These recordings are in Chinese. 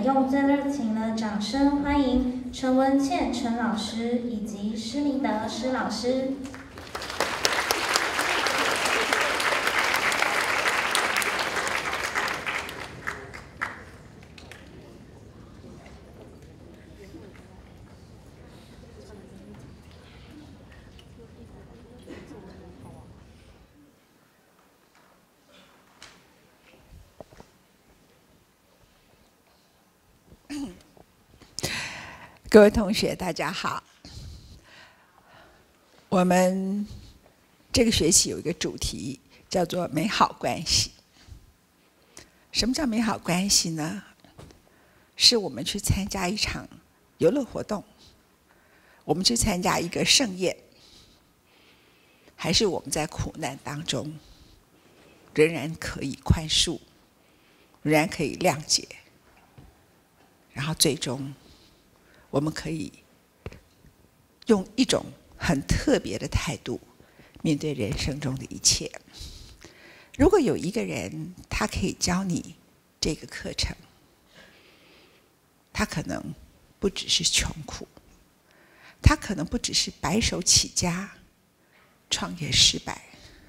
用最热情的掌声欢迎陈文茜陈老师以及施明德施老师。 各位同学，大家好。我们这个学期有一个主题叫做“美好关系”。什么叫美好关系呢？是我们去参加一场游乐活动，我们去参加一个盛宴，还是我们在苦难当中仍然可以宽恕，仍然可以谅解，然后最终我们可以用一种很特别的态度面对人生中的一切。如果有一个人，他可以教你这个课程，他可能不只是穷苦，他可能不只是白手起家、创业失败。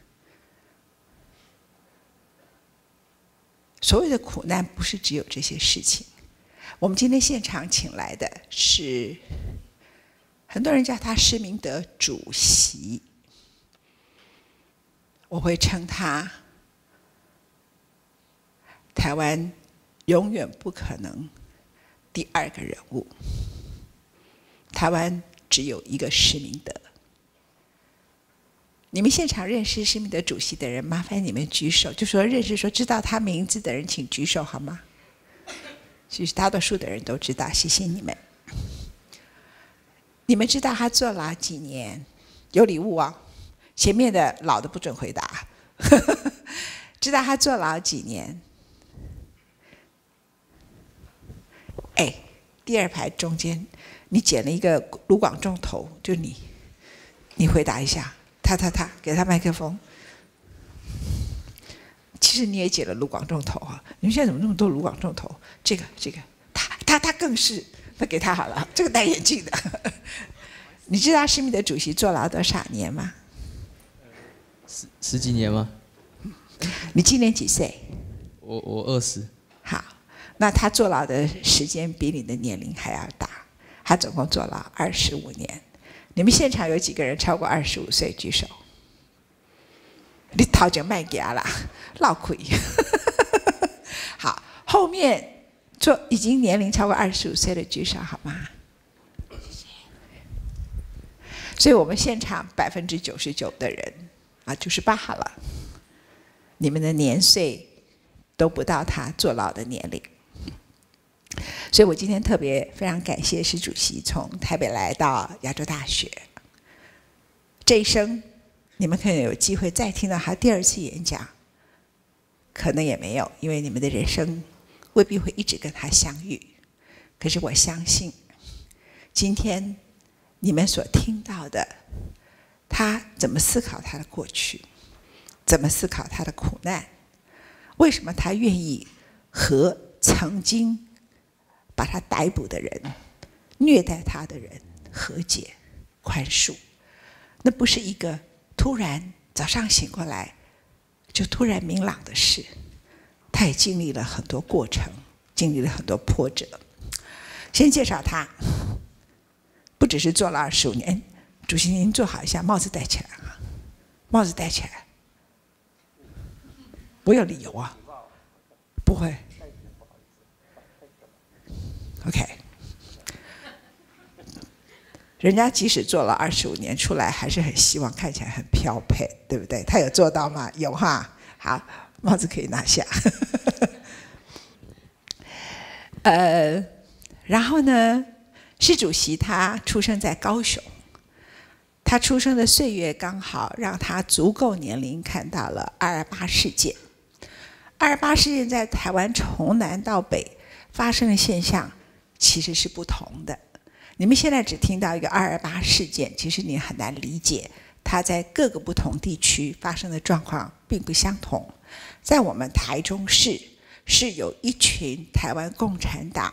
所有的苦难不是只有这些事情。我们今天现场请来的是，很多人叫他施明德主席，我会称他台湾永远不可能第二个人物。台湾只有一个施明德。你们现场认识施明德主席的人，麻烦你们举手，就说认识说知道他名字的人请举手好吗？其实大多数的人都知道，谢谢你们。你们知道他坐牢几年？有礼物啊，前面的老的不准回答。知道他坐牢几年？哎，第二排中间，你剪了一个卢广仲头，就你回答一下。他，给他麦克风。其实你也剪了卢广仲头啊！你们现在怎么那么多卢广仲头？这个，他更是，那给他好了。这个戴眼镜的，你知道施明德主席坐牢多少年吗？ 十几年吗？ 你今年几岁？ 我20。 好，那他坐牢的时间比你的年龄还要大，他总共坐牢25年。你们现场有几个人超过25岁？举手。你头前卖给他啦，闹亏。好，后面已经年龄超过25岁的举手好吗？所以我们现场99%的人啊，98好了，你们的年岁都不到他坐牢的年龄。所以我今天特别非常感谢施主席从台北来到亚洲大学。这一生你们可能有机会再听到他第二次演讲，可能也没有，因为你们的人生未必会一直跟他相遇。可是我相信，今天你们所听到的，他怎么思考他的过去，怎么思考他的苦难，为什么他愿意和曾经把他逮捕的人、虐待他的人和解、宽恕，那不是一个突然早上醒过来就突然明朗的事，他也经历了很多过程，经历了很多波折。先介绍他，不只是坐了25年。主席您坐好一下，帽子戴起来啊，帽子戴起来。我有理由啊，不会。OK， 人家即使做了25年出来，还是很希望看起来很飘配，对不对？他有做到吗？有哈。好，帽子可以拿下。然后呢，施主席他出生在高雄，他出生的岁月刚好让他足够年龄看到了228事件。228事件在台湾从南到北发生的现象其实是不同的。你们现在只听到一个228事件，其实你很难理解它在各个不同地区发生的状况并不相同。在我们台中市是有一群台湾共产党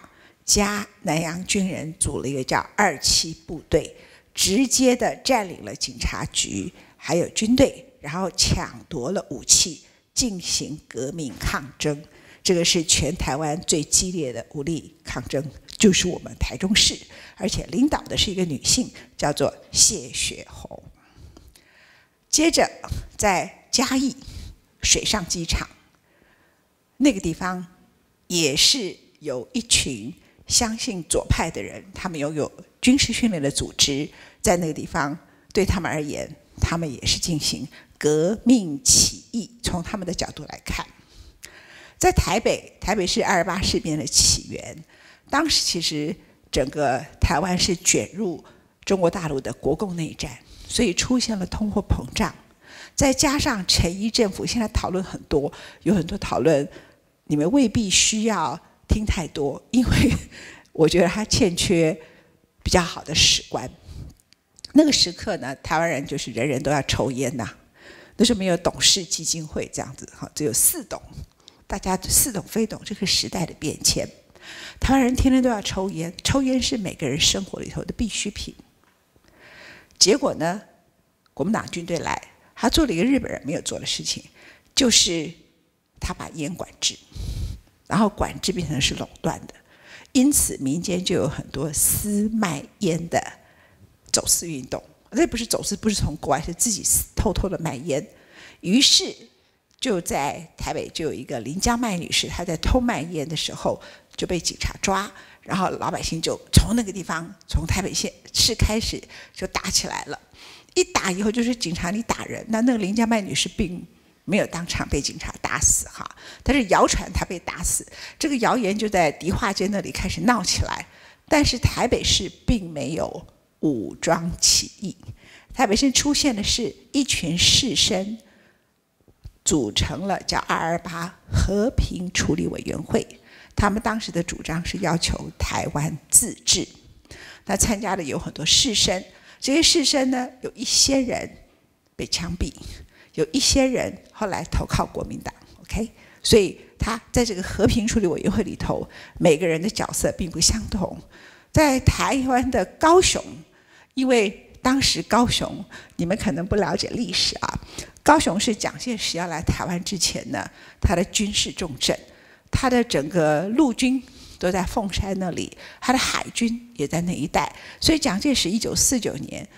加南洋军人组了一个叫27部队，直接的占领了警察局还有军队，然后抢夺了武器，进行革命抗争。这个是全台湾最激烈的武力抗争，就是我们台中市，而且领导的是一个女性，叫做谢雪红。接着在嘉义水上机场那个地方，也是有一群相信左派的人，他们拥有军事训练的组织，在那个地方对他们而言，他们也是进行革命起义。从他们的角度来看，在台北是228事变的起源，当时其实整个台湾是卷入中国大陆的国共内战，所以出现了通货膨胀，再加上陈仪政府现在讨论很多，有很多讨论，你们未必需要听太多，因为我觉得他欠缺比较好的史观。那个时刻呢，台湾人就是人人都要抽烟呐，那时候没有董事基金会这样子，只有4董，大家似懂非懂这个时代的变迁。台湾人天天都要抽烟，抽烟是每个人生活里头的必需品。结果呢，国民党军队来，他做了一个日本人没有做的事情，就是他把烟管制，然后管制变成是垄断的，因此民间就有很多私卖烟的走私运动。这不是走私，不是从国外，是自己偷偷的卖烟。于是就在台北就有一个林江麦女士，她在偷卖烟的时候就被警察抓，然后老百姓就从那个地方，从台北市开始就打起来了。一打以后就是警察你打人，那个林江麦女士并没有当场被警察打死哈，但是谣传她被打死，这个谣言就在迪化街那里开始闹起来。但是台北市并没有武装起义，台北市出现的是一群士绅组成了叫228和平处理委员会，他们当时的主张是要求台湾自治。那参加的有很多士绅，这些士绅呢，有一些人被枪毙，有一些人后来投靠国民党 ，OK， 所以他在这个和平处理委员会里头，每个人的角色并不相同。在台湾的高雄，因为当时高雄你们可能不了解历史啊，高雄是蒋介石要来台湾之前呢，他的军事重镇，他的整个陆军都在凤山那里，他的海军也在那一带，所以蒋介石1949年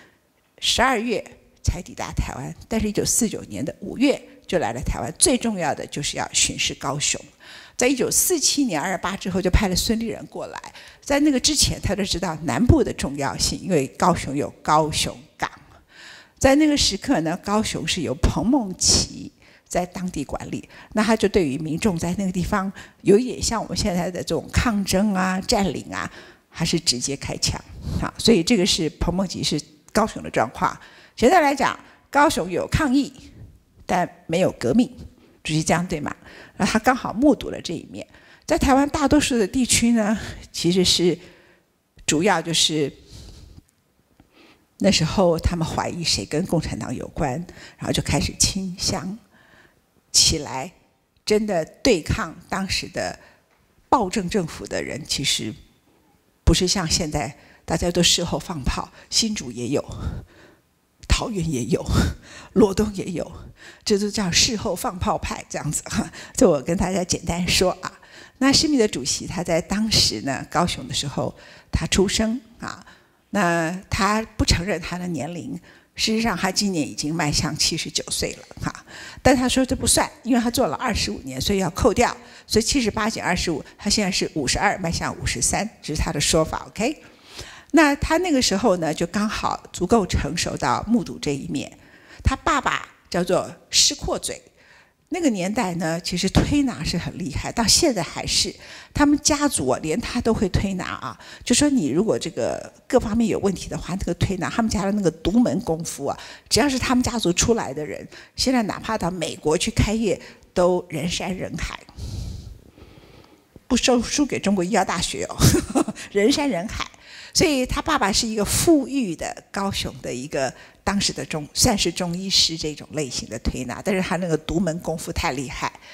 12月才抵达台湾，但是1949年的5月就来了台湾。最重要的就是要巡视高雄。在1947年228之后，就派了孙立人过来。在那个之前，他就知道南部的重要性，因为高雄有高雄港。在那个时刻呢，高雄是由彭孟祺在当地管理，那他就对于民众在那个地方有一点像我们现在的这种抗争啊、占领啊，还是直接开枪啊。所以这个是彭孟祺是高雄的状况。现在来讲，高雄有抗议，但没有革命，主席这样对吗？然后他刚好目睹了这一面。在台湾大多数的地区呢，其实是主要就是那时候他们怀疑谁跟共产党有关，然后就开始清乡起来，真的对抗当时的暴政政府的人，其实不是像现在大家都事后放炮，新竹也有，桃园也有，罗东也有，这都叫事后放炮派这样子哈。这我跟大家简单说啊。那施密德主席他在当时呢，高雄的时候他出生啊，那他不承认他的年龄，事实上他今年已经迈向79岁了哈，但他说这不算，因为他做了25年，所以要扣掉，所以78减25，他现在是52，迈向53，这是他的说法 ，OK。那他那个时候呢，就刚好足够成熟到目睹这一面。他爸爸叫做施阔嘴，那个年代呢，其实推拿是很厉害，到现在还是。他们家族啊，连他都会推拿啊。就说你如果这个各方面有问题的话，那个推拿，他们家的那个独门功夫啊，只要是他们家族出来的人，现在哪怕到美国去开业，都人山人海，不输给中国医药大学哦，人山人海。所以他爸爸是一个富裕的高雄的一个当时的算是中医师这种类型的推拿，但是他那个独门功夫太厉害。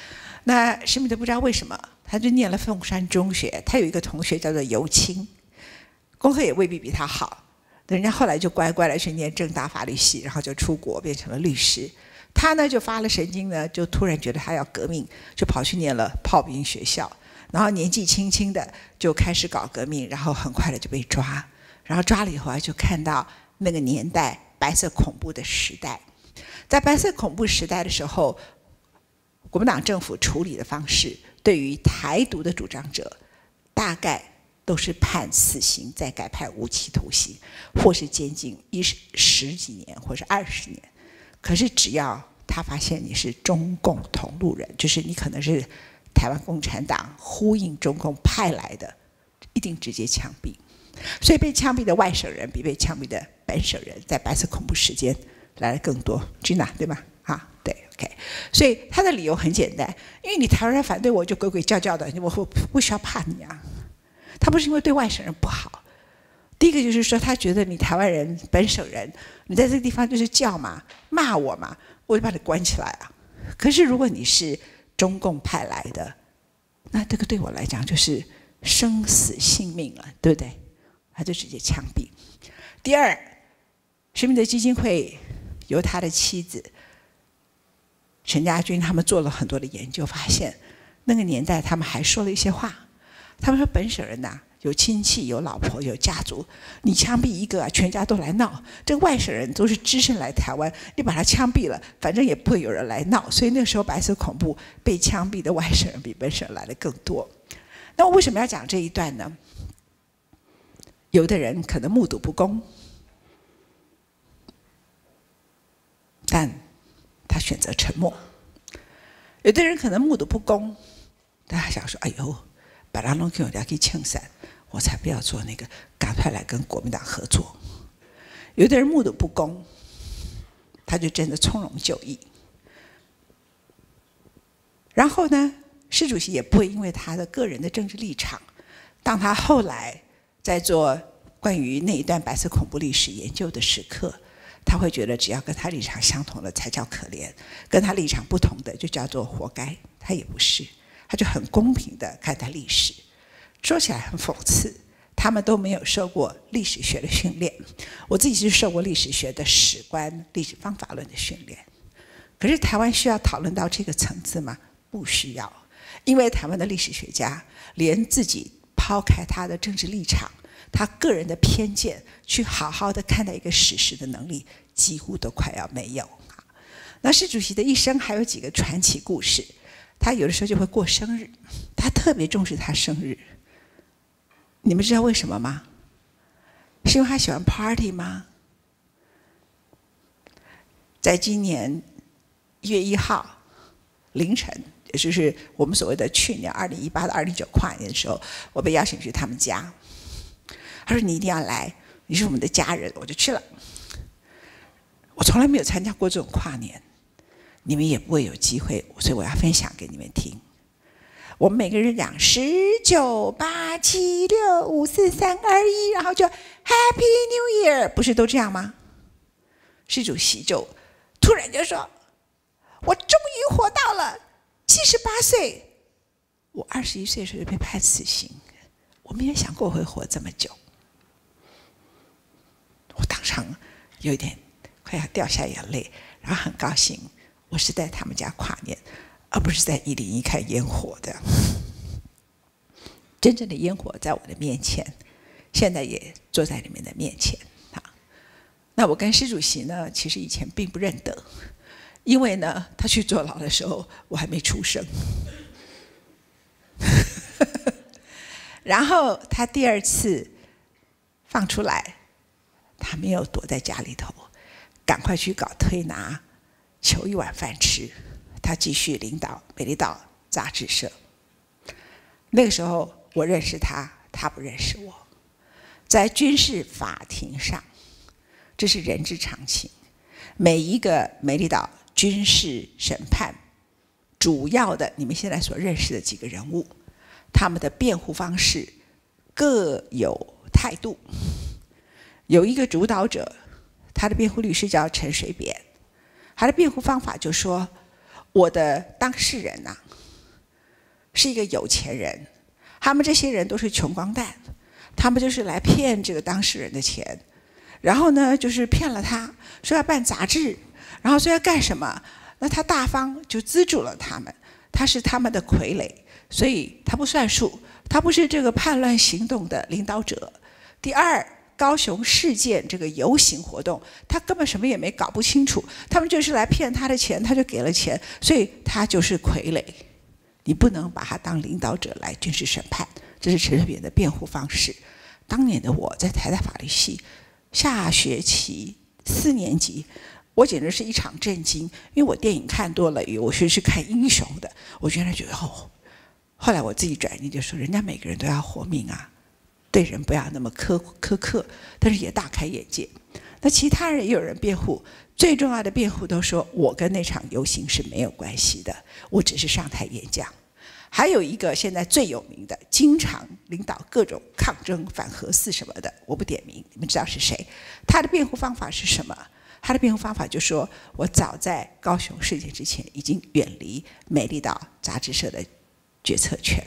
那施密德不知道为什么，他就念了凤山中学，他有一个同学叫做尤清，功课也未必比他好，人家后来就乖乖的去念政大法律系，然后就出国变成了律师。他呢就发了神经呢，就突然觉得他要革命，就跑去念了炮兵学校，然后年纪轻轻的就开始搞革命，然后很快的就被抓，然后抓了以后就看到那个年代白色恐怖的时代。在白色恐怖时代的时候，国民党政府处理的方式，对于台独的主张者，大概都是判死刑，再改判无期徒刑，或是监禁10几年，或是20年。可是只要他发现你是中共同路人，就是你可能是台湾共产党呼应中共派来的，一定直接枪毙。所以被枪毙的外省人比被枪毙的本省人在白色恐怖时间来的更多。Gina 对吗？对 ，OK。所以他的理由很简单，因为你台湾人反对我就鬼鬼叫叫的，我不需要怕你啊。他不是因为对外省人不好，第一个就是说他觉得你台湾人本省人，你在这个地方就是叫嘛，骂我嘛，我就把你关起来啊。可是如果你是中共派来的，那这个对我来讲就是生死性命了，对不对？他就直接枪毙。第二，施密德基金会由他的妻子陈家军他们做了很多的研究，发现那个年代他们还说了一些话。他们说本省人呐，有亲戚有老婆有家族，你枪毙一个全家都来闹。这个外省人都是只身来台湾，你把他枪毙了，反正也不会有人来闹。所以那个时候白色恐怖被枪毙的外省人比本省人来的更多。那我为什么要讲这一段呢？有的人可能目睹不公，但他选择沉默；有的人可能目睹不公，但他想说：“哎呦，把他弄给我家去庆散，我才不要做那个，赶快来跟国民党合作。”有的人目睹不公，他就真的从容就义。然后呢，施主席也不会因为他的个人的政治立场，当他后来在做关于那一段白色恐怖历史研究的时刻，他会觉得只要跟他立场相同的才叫可怜，跟他立场不同的就叫做活该。他也不是，他就很公平的看待历史。说起来很讽刺，他们都没有受过历史学的训练。我自己是受过历史学的史观、历史方法论的训练。可是台湾需要讨论到这个层次吗？不需要，因为台湾的历史学家连自己抛开他的政治立场，他个人的偏见，去好好的看待一个史实的能力，几乎都快要没有。那施主席的一生还有几个传奇故事，他有的时候就会过生日，他特别重视他生日。你们知道为什么吗？是因为他喜欢 party 吗？在今年1月1号凌晨，也就是我们所谓的去年2018的209跨年的时候，我被邀请去他们家。他说：“你一定要来，你是我们的家人。”我就去了。我从来没有参加过这种跨年，你们也不会有机会，所以我要分享给你们听。我们每个人讲10、9、8、7、6、5、4、3、2、1，然后就 Happy New Year， 不是都这样吗？施主席就突然就说：“我终于活到了78岁。”我21岁的时候就被判死刑，我没有想过我会活这么久。我当场有一点快要掉下眼泪，然后很高兴，我是在他们家跨年，而不是在101看烟火的。真正的烟火在我的面前，现在也坐在你们的面前。那我跟施主席呢，其实以前并不认得，因为呢，他去坐牢的时候，我还没出生。然后他第2次放出来，他没有躲在家里头，赶快去搞推拿，求一碗饭吃。他继续领导美丽岛杂志社。那个时候我认识他，他不认识我。在军事法庭上，这是人之常情。每一个美丽岛军事审判，主要的你们现在所认识的几个人物，他们的辩护方式各有态度。有一个主导者，他的辩护律师叫陈水扁，他的辩护方法就说：我的当事人呐， 是一个有钱人，他们这些人都是穷光蛋，他们就是来骗这个当事人的钱，然后呢，就是骗了他，说要办杂志，然后说要干什么，那他大方就资助了他们，他是他们的傀儡，所以他不算数，他不是这个叛乱行动的领导者。第二，高雄事件这个游行活动，他根本什么也没搞不清楚，他们就是来骗他的钱，他就给了钱，所以他就是傀儡。你不能把他当领导者来军事审判，这是陈水扁的辩护方式。当年的我在台大法律系下学期4年级，我简直是一场震惊，因为我电影看多了，我是去看英雄的，我原来觉得后来我自己转念就说，人家每个人都要活命啊，对人不要那么苛刻，但是也大开眼界。那其他人也有人辩护，最重要的辩护都说我跟那场游行是没有关系的，我只是上台演讲。还有一个现在最有名的，经常领导各种抗争、反核四什么的，我不点名，你们知道是谁？他的辩护方法是什么？他的辩护方法就说，我早在高雄事件之前已经远离美丽岛杂志社的决策权，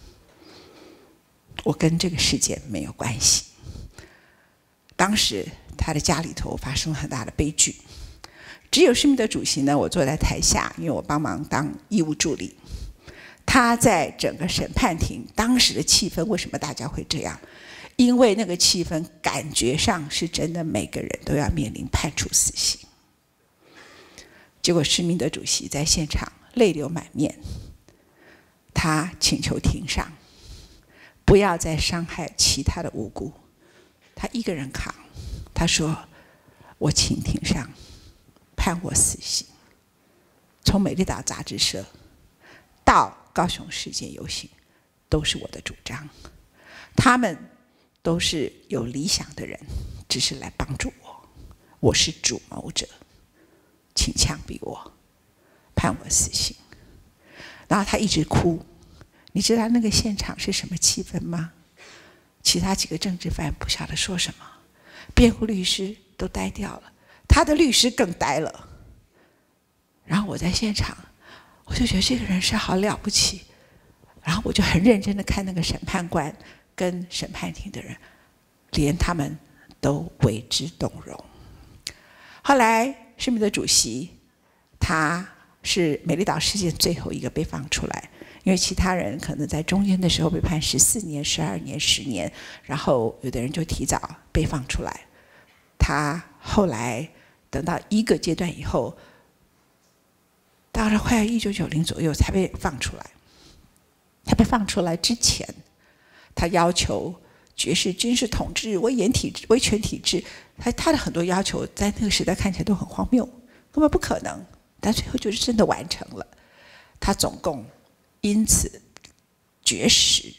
我跟这个事件没有关系。当时他的家里头发生了很大的悲剧，只有施明德主席呢，我坐在台下，因为我帮忙当义务助理。他在整个审判庭当时的气氛，为什么大家会这样？因为那个气氛感觉上是真的，每个人都要面临判处死刑。结果施明德主席在现场泪流满面，他请求庭上不要再伤害其他的无辜，他一个人扛。他说：“我请庭上判我死刑，从美丽岛杂志社到高雄事件游行，都是我的主张。他们都是有理想的人，只是来帮助我，我是主谋者，请枪毙我，判我死刑。”然后他一直哭。你知道那个现场是什么气氛吗？其他几个政治犯不晓得说什么，辩护律师都呆掉了，他的律师更呆了。然后我在现场，我就觉得这个人是好了不起，然后我就很认真的看那个审判官跟审判庭的人，连他们都为之动容。后来施明德主席，他是美丽岛事件最后一个被放出来，因为其他人可能在中间的时候被判14年、12年、10年，然后有的人就提早被放出来。他后来等到一个阶段以后，到了快要1990左右才被放出来。他被放出来之前，他要求绝食军事统治、威严体制、威权体制，他的很多要求在那个时代看起来都很荒谬，根本不可能，但最后就是真的完成了。他总共因此绝食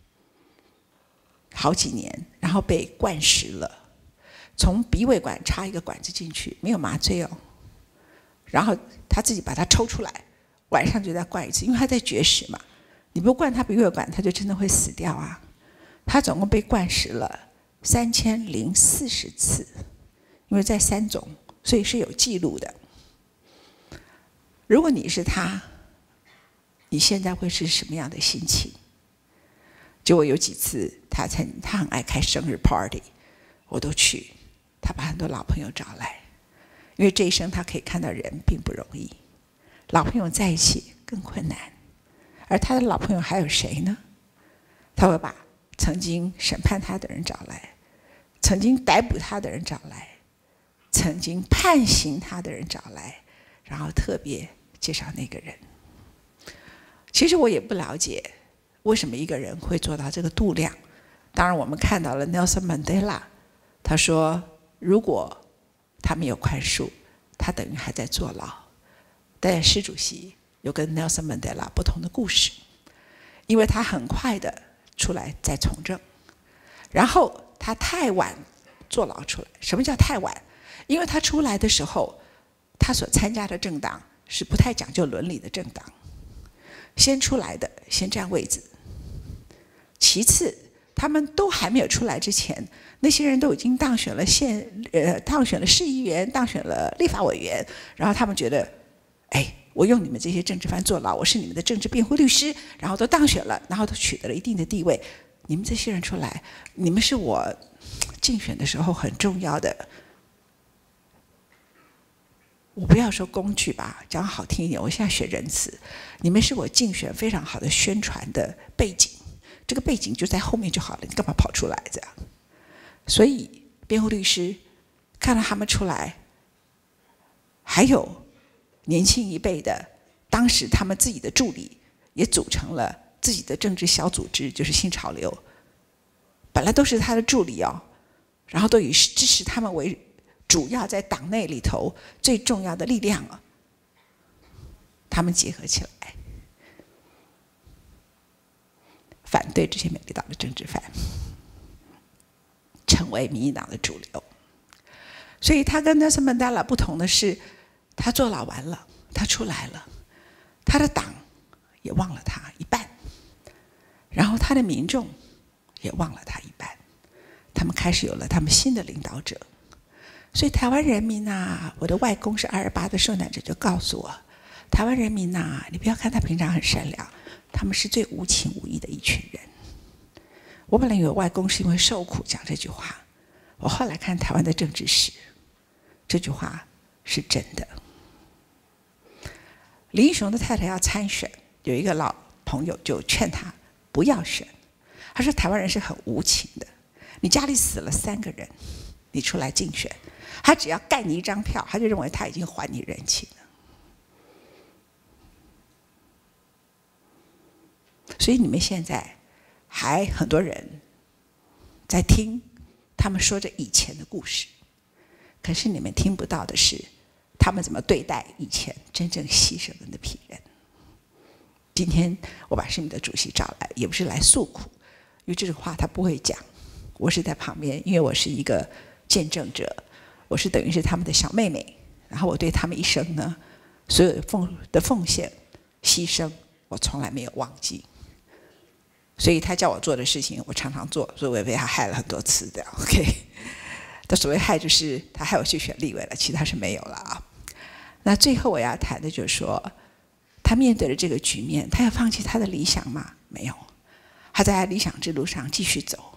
好几年，然后被灌食了，从鼻胃管插一个管子进去，没有麻醉哦，然后他自己把它抽出来，晚上就再灌一次，因为他在绝食嘛，你不灌他鼻胃管，他就真的会死掉啊。他总共被灌食了3040次，因为在3种，所以是有记录的。如果你是他，你现在会是什么样的心情？结果有几次他很爱开生日 party， 我都去，他把很多老朋友找来，因为这一生他可以看到人并不容易，老朋友在一起更困难。而他的老朋友还有谁呢？他会把曾经审判他的人找来，曾经逮捕他的人找来，曾经判刑他的人找来，然后特别介绍那个人。其实我也不了解为什么一个人会做到这个度量。当然我们看到了 Nelson Mandela， 他说如果他没有宽恕，他等于还在坐牢。但施主席有跟 Nelson Mandela 不同的故事，因为他很快的出来再从政，然后他太晚坐牢出来。什么叫太晚？因为他出来的时候，他所参加的政党是不太讲究伦理的政党，先出来的先占位子，其次他们都还没有出来之前，那些人都已经当选了市议员，当选了立法委员，然后他们觉得，哎， 我用你们这些政治犯坐牢，我是你们的政治辩护律师，然后都当选了，然后都取得了一定的地位。你们这些人出来，你们是我竞选的时候很重要的，我不要说工具吧，讲好听一点，我现在学仁慈，你们是我竞选非常好的宣传的背景，这个背景就在后面就好了，你干嘛跑出来这样？所以辩护律师看到他们出来，还有年轻一辈的，当时他们自己的助理也组成了自己的政治小组织，就是新潮流，本来都是他的助理哦，然后都以支持他们为主要在党内里头最重要的力量啊，他们结合起来，反对这些美丽岛的政治犯，成为民进党的主流。所以他跟nelson mandela不同的是，他坐牢完了，他出来了，他的党也忘了他一半，然后他的民众也忘了他一半，他们开始有了他们新的领导者。所以台湾人民啊，我的外公是228的受难者，就告诉我，台湾人民啊，你不要看他平常很善良，他们是最无情无义的一群人。我本来以为外公是因为受苦讲这句话，我后来看台湾的政治史，这句话是真的。林义雄的太太要参选，有一个老朋友就劝他不要选，他说台湾人是很无情的，你家里死了3个人，你出来竞选，他只要盖你一张票，他就认为他已经还你人情了。所以你们现在还很多人在听他们说着以前的故事，可是你们听不到的是他们怎么对待以前真正牺牲的那批人。今天我把市民的主席找来，也不是来诉苦，因为这种话他不会讲，我是在旁边，因为我是一个见证者，我是等于是他们的小妹妹，然后我对他们一生呢，所有的奉献牺牲，我从来没有忘记。所以他叫我做的事情，我常常做，所以我也被他害了很多次的。OK， 他所谓害就是他害我去选立委了，其他是没有了啊。那最后我要谈的就是说，他面对了这个局面，他要放弃他的理想吗？没有，他在理想之路上继续走，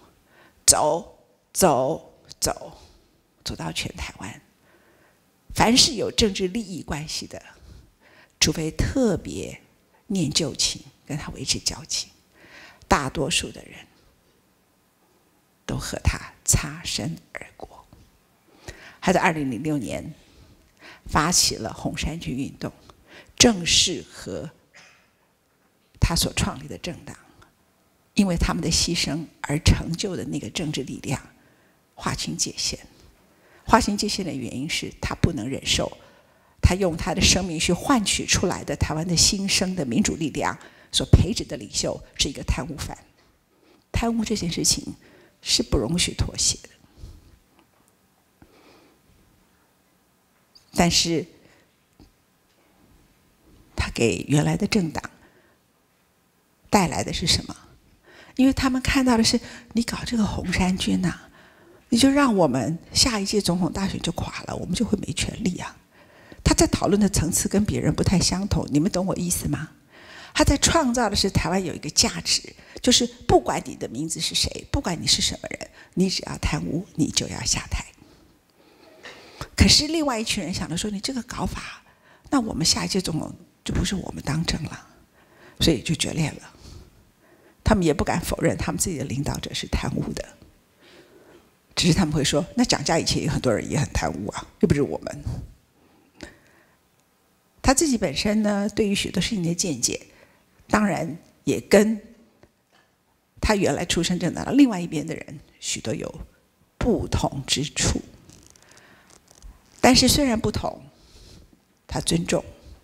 走到全台湾。凡是有政治利益关系的，除非特别念旧情，跟他维持交情，大多数的人都和他擦身而过。他在2006年发起了红衫军运动，正式和他所创立的政党，因为他们的牺牲而成就的那个政治力量划清界限。划清界限的原因是他不能忍受他用他的生命去换取出来的台湾的新生的民主力量所培植的领袖是一个贪污犯。贪污这件事情是不容许妥协的。但是他给原来的政党带来的是什么？因为他们看到的是你搞这个红衫军啊，你就让我们下一届总统大选就垮了，我们就会没权利啊。他在讨论的层次跟别人不太相同，你们懂我意思吗？他在创造的是台湾有一个价值，就是不管你的名字是谁，不管你是什么人，你只要贪污，你就要下台。可是另外一群人想着说，你这个搞法，那我们下一届总统就不是我们当政了，所以就决裂了。他们也不敢否认他们自己的领导者是贪污的，只是他们会说，那蒋家以前有很多人也很贪污啊，又不是我们。他自己本身呢，对于许多事情的见解，当然也跟他原来出身政党的另外一边的人许多有不同之处。但是虽然不同，他尊重，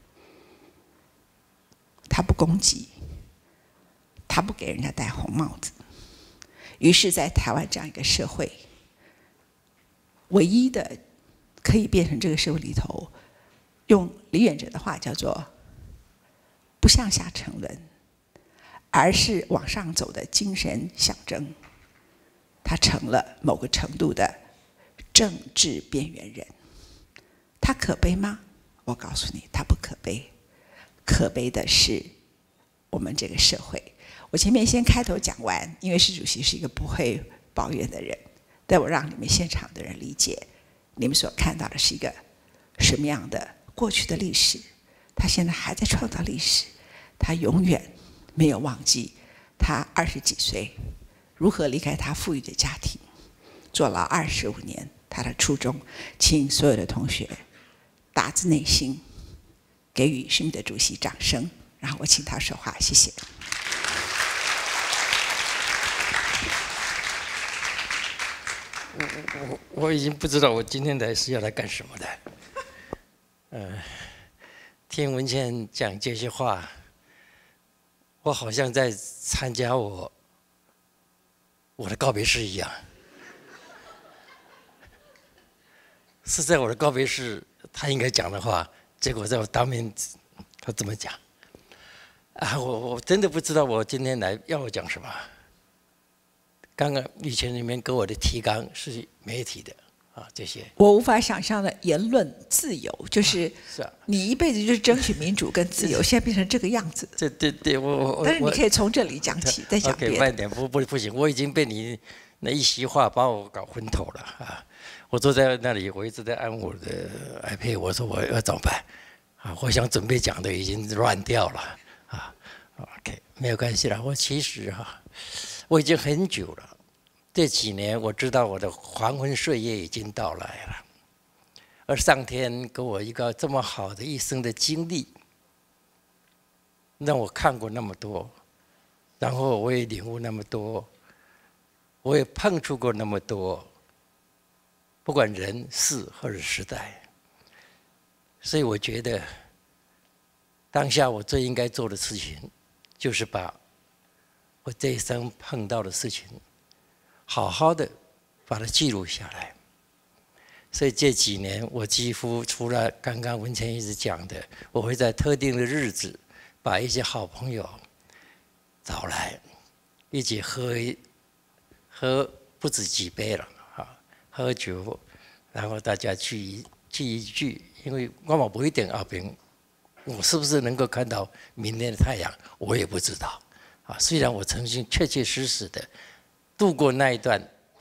他不攻击，他不给人家戴红帽子。于是在台湾这样一个社会，唯一的可以变成这个社会里头，用李远哲的话叫做不向下沉沦，而是往上走的精神象征，他成了某个程度的政治边缘人。他可悲吗？我告诉你，他不可悲。 可悲的是我们这个社会。我前面先开头讲完，因为施主席是一个不会抱怨的人，但我让你们现场的人理解，你们所看到的是一个什么样的过去的历史。他现在还在创造历史，他永远没有忘记他20几岁如何离开他富裕的家庭，坐牢25年。他的初衷，请所有的同学打自内心给予施明德主席掌声，然后我请他说话，谢谢。 我已经不知道我今天来是要来干什么的。听文茜讲这些话，我好像在参加我的告别式一样。是在我的告别式，他应该讲的话，结果在我当面，他怎么讲？我真的不知道我今天来要我讲什么。刚刚以前里面给我的提纲是媒体的这些我无法想象的言论自由，就是你一辈子就是争取民主跟自由，现在变成这个样子。 对， 但是你可以从这里讲起，再讲别的。 慢点，不行，我已经被你那一席话把我搞昏头了啊！我坐在那里，我一直在按我的 iPad， 我说我要怎么办我想准备讲的已经乱掉了OK， 没有关系了。我其实我已经很久了，这几年我知道我的黄昏岁月已经到来了，而上天给我一个这么好的一生的经历，让我看过那么多，然后我也领悟那么多，我也碰触过那么多，不管人事或者时代，所以我觉得当下我最应该做的事情，就是把我这一生碰到的事情好好的把它记录下来。所以这几年我几乎除了刚刚文茜一直讲的，我会在特定的日子把一些好朋友找来，一起喝不止几杯了喝酒，然后大家聚一聚，因为我嘛不一定后边我是不是能够看到明天的太阳，我也不知道虽然我曾经确确实实的度过那一段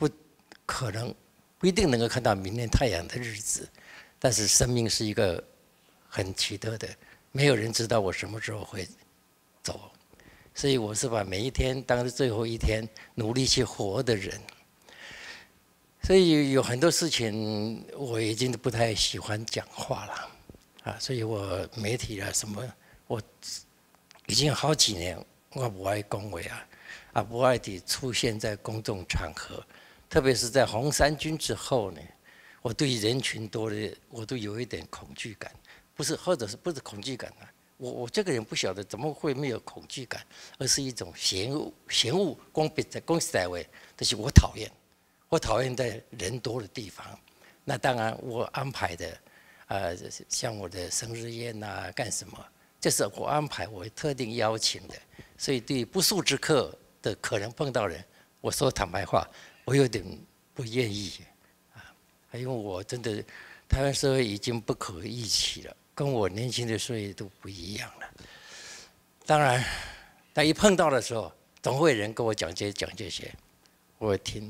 不一定能够看到明天太阳的日子，但是生命是一个很奇特的，没有人知道我什么时候会走，所以我是把每一天当成最后一天，努力去活的人。所以有很多事情我已经不太喜欢讲话了所以我媒体什么，我已经好几年我不爱恭维不爱地出现在公众场合，特别是在红衫军之后呢，我对人群多的我都有一点恐惧感，不是恐惧感我这个人不晓得怎么会没有恐惧感，而是一种嫌恶。讲实在话，就是我讨厌在人多的地方。那当然我安排的像我的生日宴干什么，这是我安排，我特定邀请的。所以对不速之客的可能碰到人，我说坦白话，我有点不愿意因为我真的台湾社会已经不可预期了，跟我年轻的岁月都不一样了。当然，但一碰到的时候，总会有人跟我讲这些，我听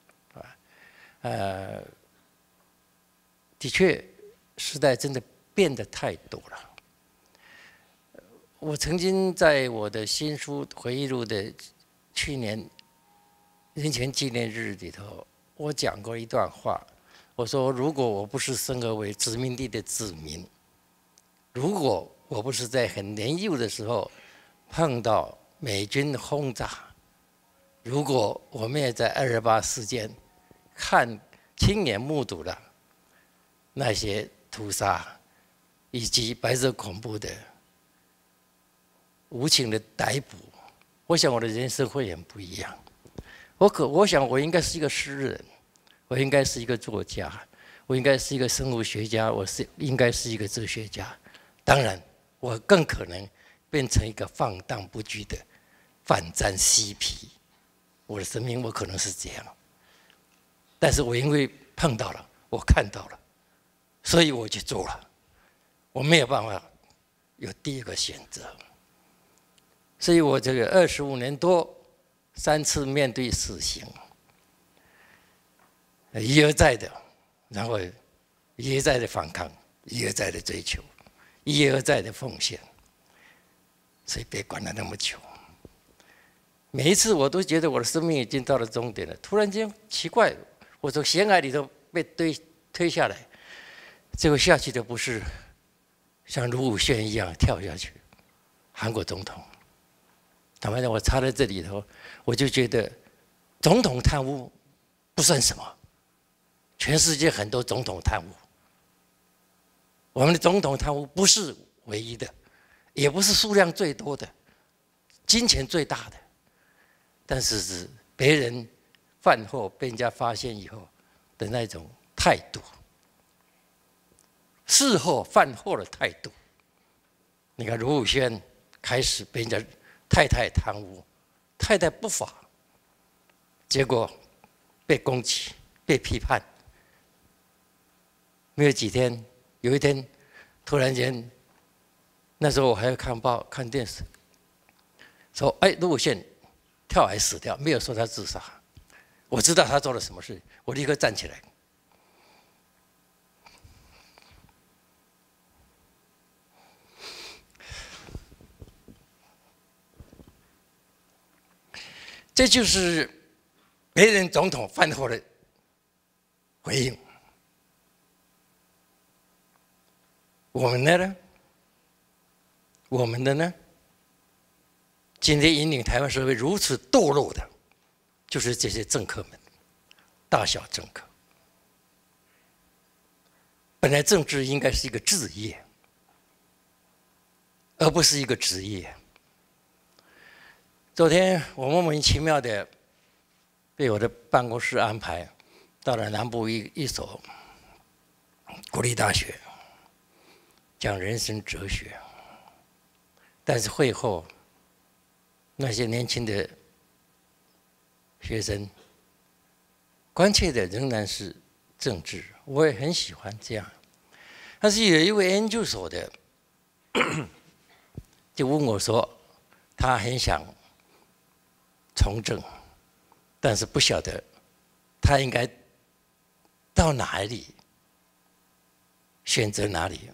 的确，时代真的变得太多了。我曾经在我的新书回忆录的去年人权纪念日里头，我讲过一段话，我说：如果我不是生而为殖民地的子民，如果我不是在很年幼的时候碰到美军轰炸，如果我们也在228事件亲眼目睹了那些屠杀以及白色恐怖的无情的逮捕，我想我的人生会很不一样。我想我应该是一个诗人，我应该是一个作家，我应该是一个生物学家，应该是一个哲学家。当然，我更可能变成一个放荡不羁的反战嬉皮。我的生命我可能是这样，但是我因为碰到了，我看到了，所以我去做了。我没有办法有第二个选择。所以我这个25年多，3次面对死刑，一而再的，然后一而再的反抗，一而再的追求，一而再的奉献，所以被关了那么久。每一次我都觉得我的生命已经到了终点了，突然间奇怪，我从悬崖里头被推下来，结果下去的不是像卢武铉一样跳下去，韩国总统。坦白讲，我插在这里头，我就觉得总统贪污不算什么，全世界很多总统贪污，我们的总统贪污不是唯一的，也不是数量最多的，金钱最大的。但是别人饭后被人家发现以后的那种态度，事后饭后的态度。你看卢武铉开始被人家太太贪污，太太不法，结果被攻击、被批判。没有几天，有一天突然间，那时候我还要看报、看电视，说：“哎，卢武铉跳崖死掉，没有说他自杀。”我知道他做了什么事，我立刻站起来。这就是别人总统饭后的回应。我们的呢？我们的呢？今天引领台湾社会如此堕落的，就是这些政客们，大小政客。本来政治应该是一个志业，而不是一个职业。昨天我莫名其妙的被我的办公室安排到了南部一所国立大学讲人生哲学，但是会后那些年轻的学生关切的仍然是政治，我也很喜欢这样。但是有一位研究所的就问我说，他很想从政，但是不晓得他应该到哪里，选择哪里。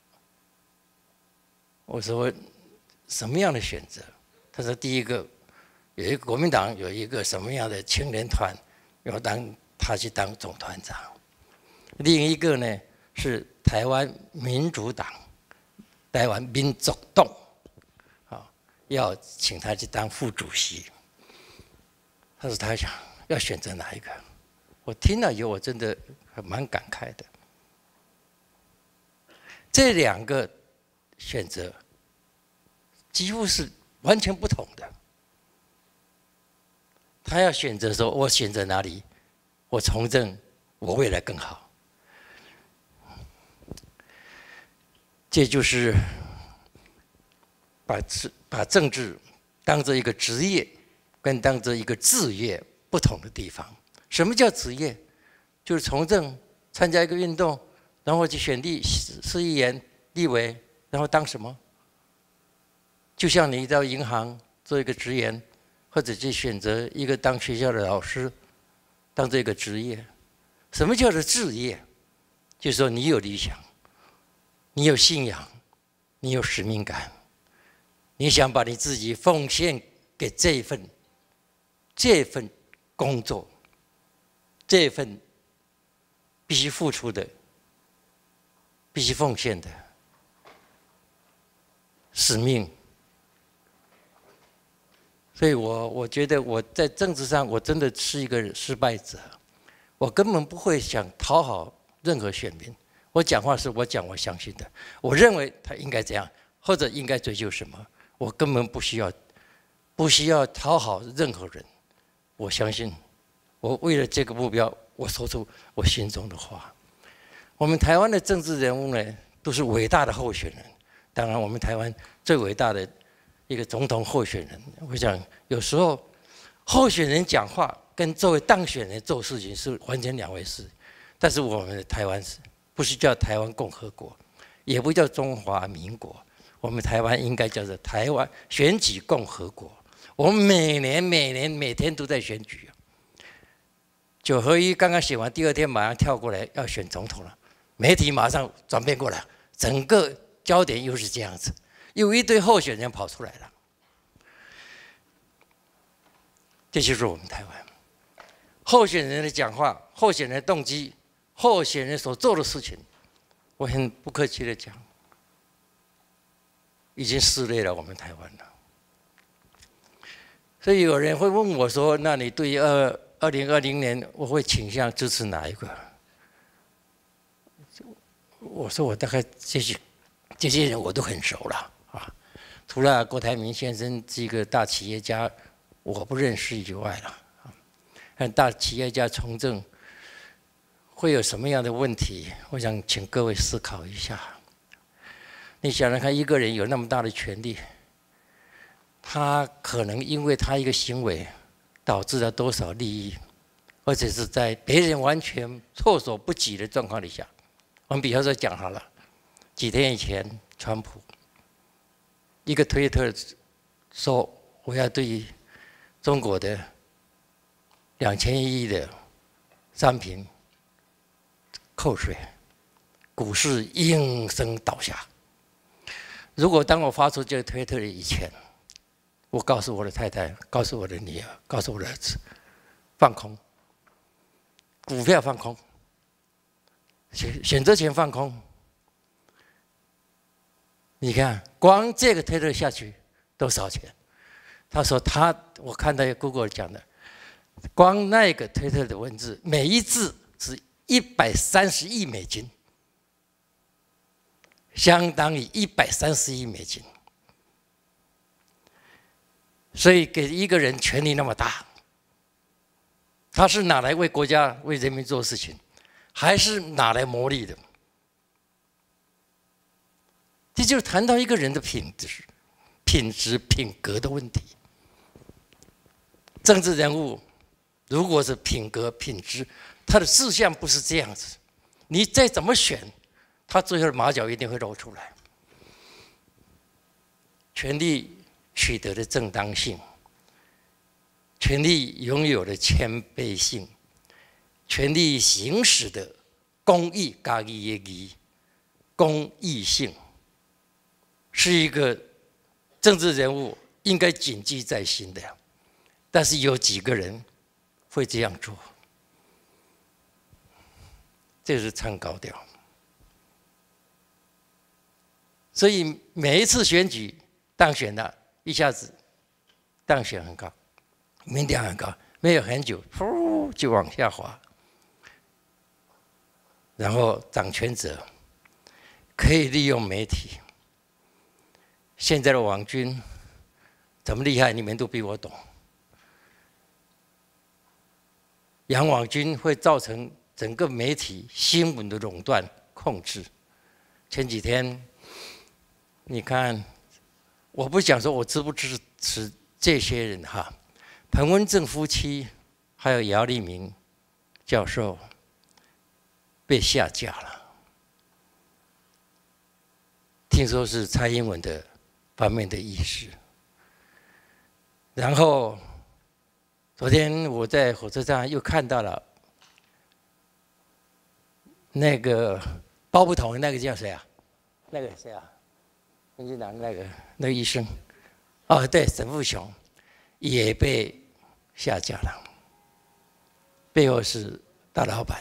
我说什么样的选择？他说第一个有一个国民党有一个什么样的青年团，要他去当总团长；另一个呢是台湾民主党、台湾民族党，要请他去当副主席。他说他想要选择哪一个？我听了以后，我真的蛮感慨的。这两个选择几乎是完全不同的。他要选择说，我选择哪里，我从政，我未来更好。这就是把政治当作一个职业，跟当作一个志业不同的地方。什么叫职业？就是从政，参加一个运动，然后去选市议员、立委，然后当什么？就像你到银行做一个职员，或者去选择一个当学校的老师，当这个职业。什么叫做志业？就是说你有理想，你有信仰，你有使命感，你想把你自己奉献给这份工作，这份必须付出的、必须奉献的使命。所以我觉得我在政治上我真的是一个失败者，我根本不会想讨好任何选民。我讲话是我讲我相信的，我认为他应该怎样，或者应该追求什么，我根本不需要讨好任何人。我相信，我为了这个目标，我说出我心中的话。我们台湾的政治人物呢，都是伟大的候选人。当然，我们台湾最伟大的一个总统候选人，我想有时候候选人讲话跟作为当选人做事情是完全两回事。但是我们的台湾不是叫台湾共和国，也不叫中华民国， 我们台湾应该叫做台湾选举共和国。我们每天都在选举。9合1刚刚选完，第2天马上跳过来要选总统了，媒体马上转变过来，整个焦点又是这样子，有一堆候选人跑出来了。这就是我们台湾候选人的讲话、候选人的动机、候选人所做的事情，我很不客气的讲，已经撕裂了我们台湾了。所以有人会问我说：“那你对2020年我会倾向支持哪一个？”我说我大概这些人我都很熟了啊，除了郭台铭先生这个大企业家我不认识以外了。看大企业家从政会有什么样的问题？我想请各位思考一下。你想想看，一个人有那么大的权力，他可能因为他一个行为导致了多少利益，而且是在别人完全措手不及的状况底下。我们比方说讲好了，几天以前，川普一个推特说我要对中国的2000亿的商品扣税，股市应声倒下。如果当我发出这个推特的以前，我告诉我的太太，告诉我的女儿，告诉我的儿子，放空，股票放空，选择权放空。你看，光这个推特下去多少钱？他说我看到 Google 讲的，光那个推特的文字，每一字是130亿美金，相当于130亿美金。所以给一个人权力那么大，他是拿来为国家、为人民做事情，还是拿来牟利的？这就谈到一个人的品质、品格的问题。政治人物如果是品格、品质，他的志向不是这样子，你再怎么选，他最后的马脚一定会露出来。权力取得的正当性，权力拥有的谦卑性，权力行使的公义、公益性，是一个政治人物应该谨记在心的。但是有几个人会这样做？这是唱高调。所以每一次选举当选了，一下子当选很高，民调很高，没有很久，呼就往下滑。然后掌权者可以利用媒体。现在的网军怎么厉害？你们都比我懂。养网军会造成整个媒体新闻的垄断控制。前几天，你看，我不想说我支不支持这些人哈，彭文正夫妻还有姚立明教授被下架了，听说是蔡英文的方面的意思。然后昨天我在火车站又看到了那个包不同那个叫谁啊？那个谁啊？民进党那个医生，哦，对，沈富雄也被下架了，背后是大老板。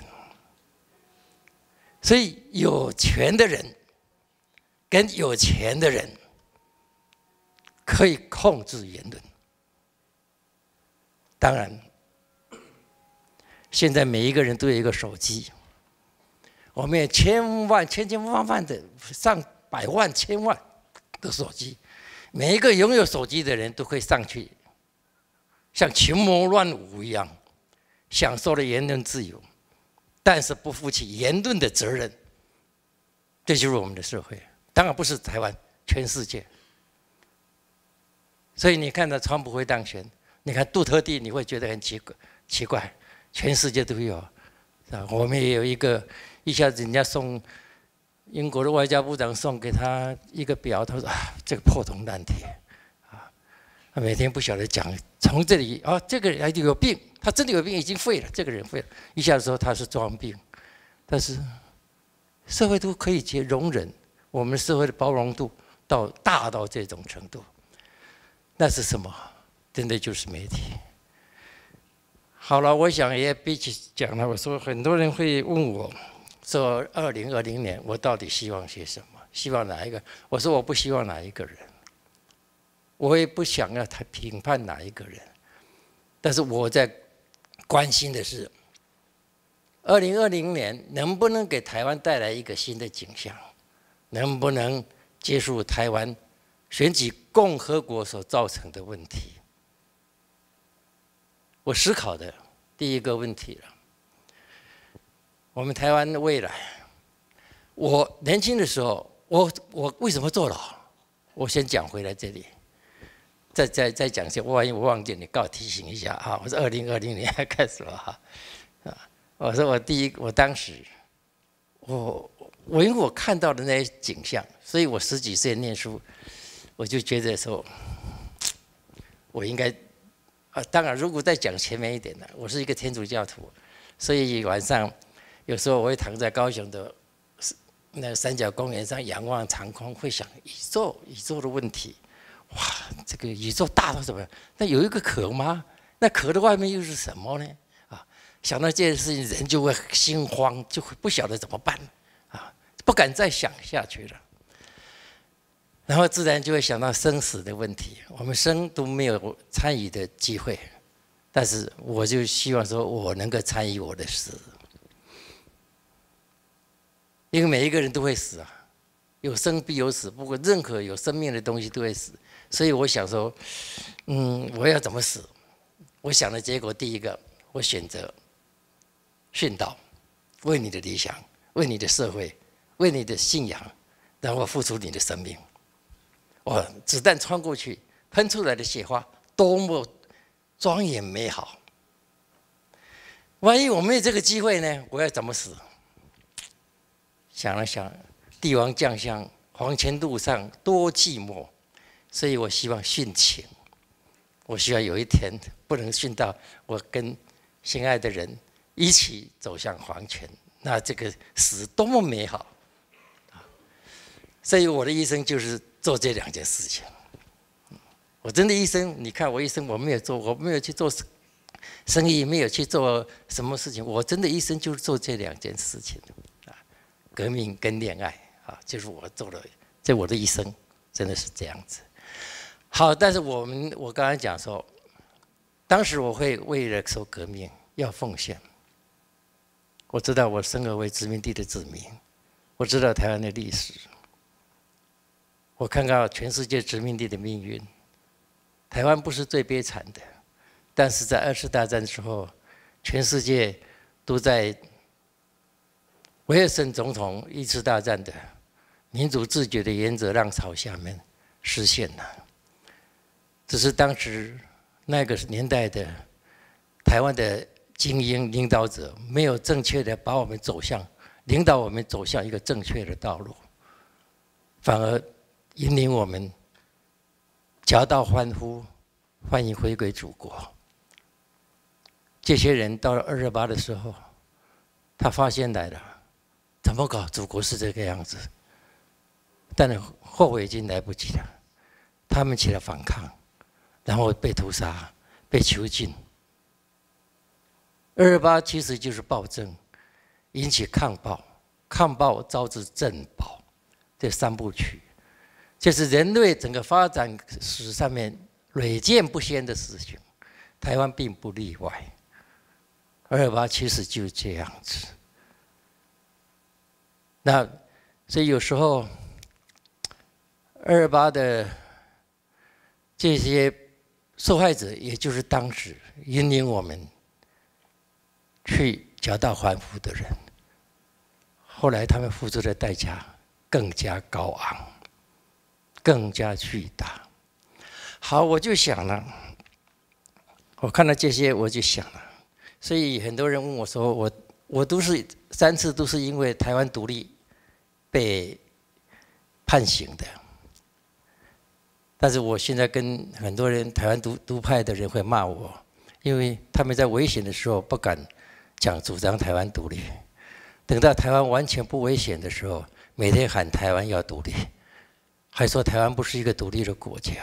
所以有权的人跟有钱的人可以控制言论。当然，现在每一个人都有一个手机，我们有千万的上百万、千万的手机，每一个拥有手机的人都可以上去，像群魔乱舞一样，享受了言论自由，但是不负起言论的责任。这就是我们的社会，当然不是台湾，全世界。所以你看到川普会当选，你看杜特地，你会觉得很奇怪，全世界都有。我们也有一个，一下子人家送英国的外交部长送给他一个表，他说这个破铜烂铁他每天不晓得讲从这里这个人有病，他真的有病，已经废了，这个人废了，一下子说他是装病，但是社会都可以容忍，我们社会的包容度大到这种程度，那是什么？真的就是媒体。好了，我想也比起讲了，我说很多人会问我说2020年我到底希望些什么？希望哪一个？我说我不希望哪一个人，我也不想要他评判哪一个人，但是我在关心的是2020年能不能给台湾带来一个新的景象，能不能结束台湾选举共和国所造成的问题。我思考的第一个问题了，我们台湾的未来，我年轻的时候，我为什么坐牢？我先讲回来这里，再讲一下，万一我忘记，你告我提醒一下啊！我是2020年开始了哈，我说我当时，因为我看到的那些景象，所以我10几岁念书，我就觉得说，我应该。当然，如果再讲前面一点呢，我是一个天主教徒，所以晚上有时候我会躺在高雄的那三角公园上仰望长空，会想宇宙的问题。哇，这个宇宙大到什么？那有一个壳吗？那壳的外面又是什么呢？想到这件事情，人就会心慌，就会不晓得怎么办不敢再想下去了。然后自然就会想到生死的问题，我们生都没有参与的机会，但是我就希望说我能够参与我的死，因为每一个人都会死有生必有死，不过任何有生命的东西都会死，所以我想说，我要怎么死？我想的结果，第一个，我选择殉道，为你的理想，为你的社会，为你的信仰，然后付出你的生命。子弹穿过去，喷出来的血花多么庄严美好！万一我没有这个机会呢？我要怎么死？想了想，帝王将相，黄泉路上多寂寞，所以我希望殉情。我希望有一天不能殉到我跟心爱的人一起走向黄泉，那这个死多么美好！所以我的一生就是做这2件事情。我真的一生，你看我一生我没有去做生意，没有去做什么事情，我真的一生就是做这2件事情革命跟恋爱就是我做的，这我的一生真的是这样子。好，但是我刚才讲说，当时我会为了说革命要奉献。我知道我生而为殖民地的子民，我知道台湾的历史。我看到全世界殖民地的命运，台湾不是最悲惨的，但是在2次大战之后，全世界都在威尔森总统1次大战的民主自觉的原则浪潮下面实现了。只是当时那个年代的台湾的精英领导者没有正确的把我们领导我们走向一个正确的道路，反而引领我们夹道欢呼，欢迎回归祖国。这些人到了228的时候，他发现来了，怎么搞？祖国是这个样子，但是后悔已经来不及了。他们起了反抗，然后被屠杀，被囚禁。228其实就是暴政，引起抗暴，抗暴招致政暴，这3部曲。这是人类整个发展史上面屡见不鲜的事情，台湾并不例外。228其实就是这样子。那所以有时候228的这些受害者，也就是当时引领我们去夹道欢呼的人，后来他们付出的代价更加高昂，更加巨大。好，我就想了，我看到这些我就想了，所以很多人问我说，我都是3次都是因为台湾独立被判刑的。但是我现在跟很多人台湾独派的人会骂我，因为他们在危险的时候不敢主张台湾独立，等到台湾完全不危险的时候，每天喊台湾要独立，还说台湾不是一个独立的国家，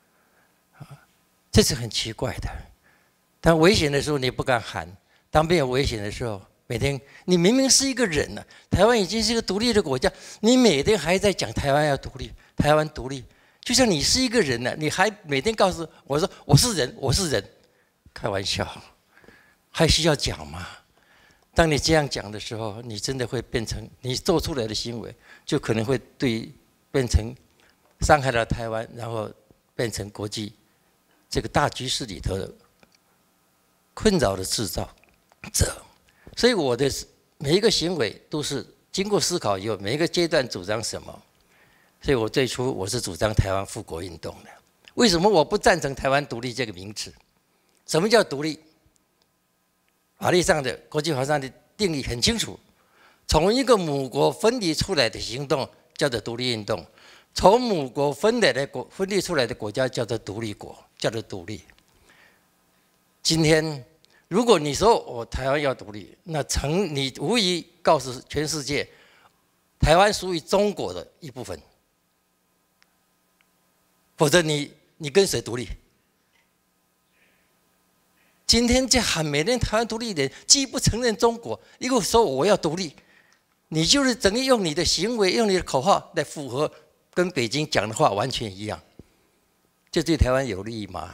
这是很奇怪的。当危险的时候你不敢喊，当没有危险的时候，每天你明明是一个人了，台湾已经是一个独立的国家，你每天还在讲台湾要独立，台湾独立，就像你是一个人了，你还每天告诉我说我是人，我是人，开玩笑，还需要讲吗？当你这样讲的时候，你真的会变成你做出来的行为，就可能会变成伤害了台湾，然后变成国际这个大局势里头的困扰的制造者。所以我的每一个行为都是经过思考以后，每一个阶段主张什么。所以我最初我是主张台湾复国运动的。为什么我不赞成台湾独立这个名词？什么叫独立？法律上的、国际法上的定义很清楚，从一个母国分离出来的行动叫做独立运动，从母国分离出来的国家叫做独立国，叫做独立。今天如果你说我台湾要独立，那你无疑告诉全世界，台湾属于中国的一部分，否则你跟谁独立？今天在喊每天台湾独立的人，既不承认中国，又说我要独立，你就是等于用你的行为、用你的口号来符合跟北京讲的话完全一样，这对台湾有利吗？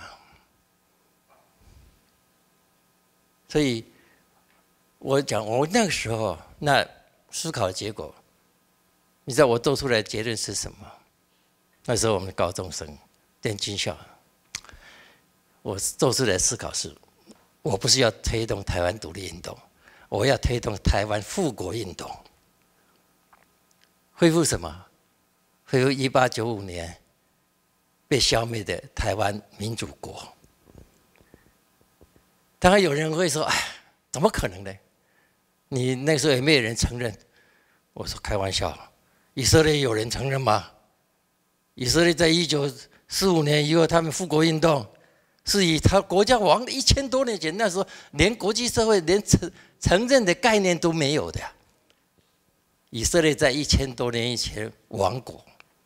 所以，我讲我那个时候那思考的结果，你知道我做出来的结论是什么？那时候我们高中生念军校，我做出来的思考是，我不是要推动台湾独立运动，我要推动台湾复国运动。恢复什么？恢复1895年被消灭的台湾民主国。当然有人会说：“哎，怎么可能呢？你那时候也没有人承认。”我说：“开玩笑，以色列有人承认吗？以色列在1945年以后，他们复国运动是以他国家亡了1000多年前，那时候连国际社会连承认的概念都没有的。以色列在1000多年以前亡国，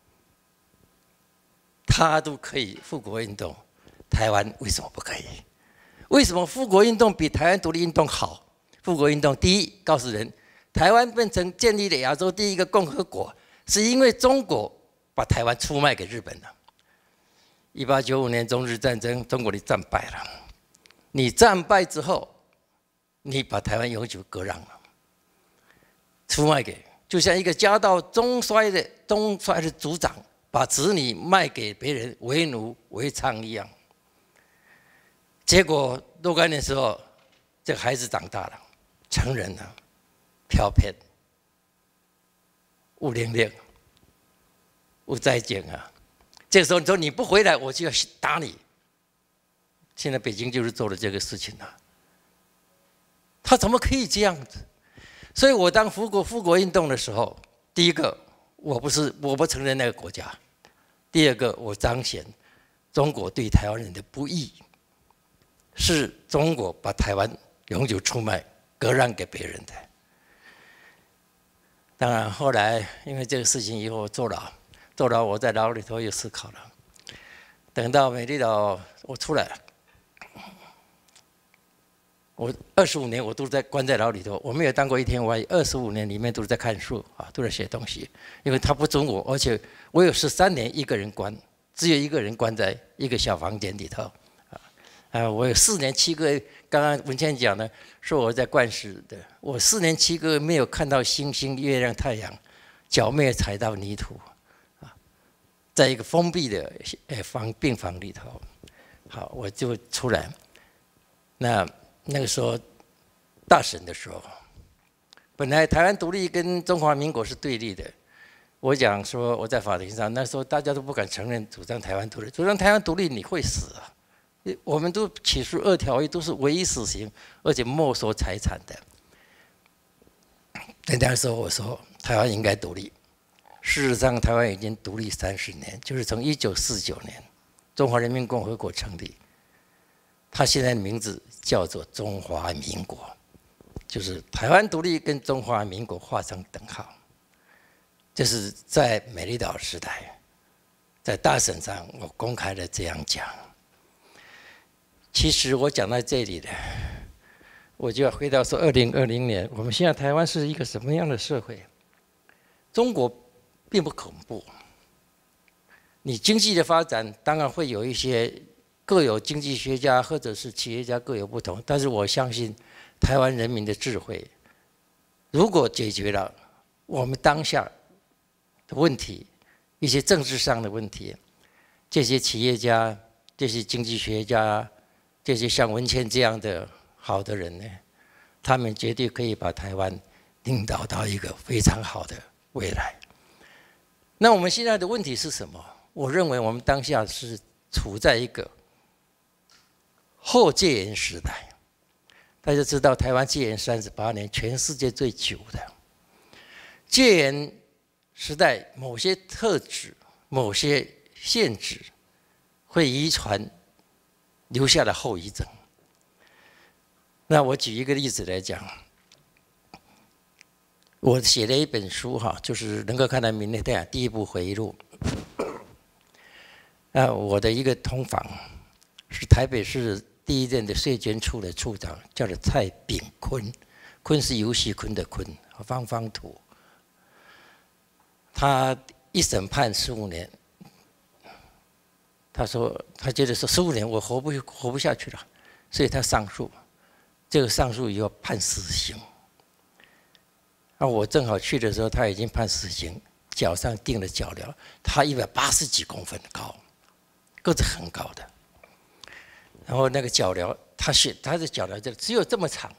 他都可以复国运动，台湾为什么不可以？”为什么复国运动比台湾独立运动好？复国运动第一，告诉人台湾变成建立了亚洲第一个共和国，是因为中国把台湾出卖给日本了。1895年中日战争，中国你战败了，你战败之后，你把台湾永久割让了，出卖给，就像一个家道中衰的族长，把子女卖给别人为奴为娼一样。结果若干年之后，这个孩子长大了，成人了，飘偏，500有再见啊！这个时候你说你不回来，我就要打你。现在北京就是做了这个事情了，他怎么可以这样子？所以我当复国运动的时候，第一个我不承认那个国家，第二个我彰显中国对台湾人的不义。是中国把台湾永久出卖、割让给别人的。当然，后来因为这个事情以后坐牢，我在牢里头又思考了。等到美丽岛我出来了，我25年我都在关在牢里头，我没有当过一天外，25年里面都是在看书啊，都在写东西。因为他不准我，而且我有13年一个人关，只有一个人关在一个小房间里头。我有4年7个月，刚刚文茜讲的，说我在灌死的。我4年7个月没有看到星星、月亮、太阳，脚没有踩到泥土，在一个封闭的病房里头。好，我就出来。那个时候大审的时候，本来台湾独立跟中华民国是对立的。我讲说我在法庭上，那时候大家都不敢承认主张台湾独立，主张台湾独立你会死啊！我们都起诉2条都是唯一死刑，而且没收财产的。那时候我说台湾应该独立， 事实上，台湾已经独立30年，就是从1949年中华人民共和国成立，它现在的名字叫做中华民国，就是台湾独立跟中华民国画上等号。这是在美丽岛时代，在大审上我公开的这样讲。其实我讲到这里呢，我就要回到说，2020年我们现在台湾是一个什么样的社会？中国并不恐怖，你经济的发展当然会有一些各有经济学家或者是企业家各有不同，但是我相信台湾人民的智慧，如果解决了我们当下的问题，一些政治上的问题，这些企业家、这些经济学家、这些像文茜这样的好的人呢，他们绝对可以把台湾领导到一个非常好的未来。那我们现在的问题是什么？我认为我们当下是处在一个后戒严时代。大家知道，台湾戒严38年，全世界最久的。戒严时代，某些特质、某些限制会遗传留下的后遗症。那我举一个例子来讲，我写了一本书哈，就是能够看到明日太阳第一部回忆录。我的一个同房是台北市第1任的税捐处的处长，叫做蔡炳坤，坤是游戏坤的坤，方方土。他一审判15年，他说他觉得说15年我活不下去了，所以他上诉。这个上诉以后判死刑。我正好去的时候，他已经判死刑，脚上钉了脚镣。他180几公分高，个子很高的。然后那个脚镣，他的脚镣只有这么长，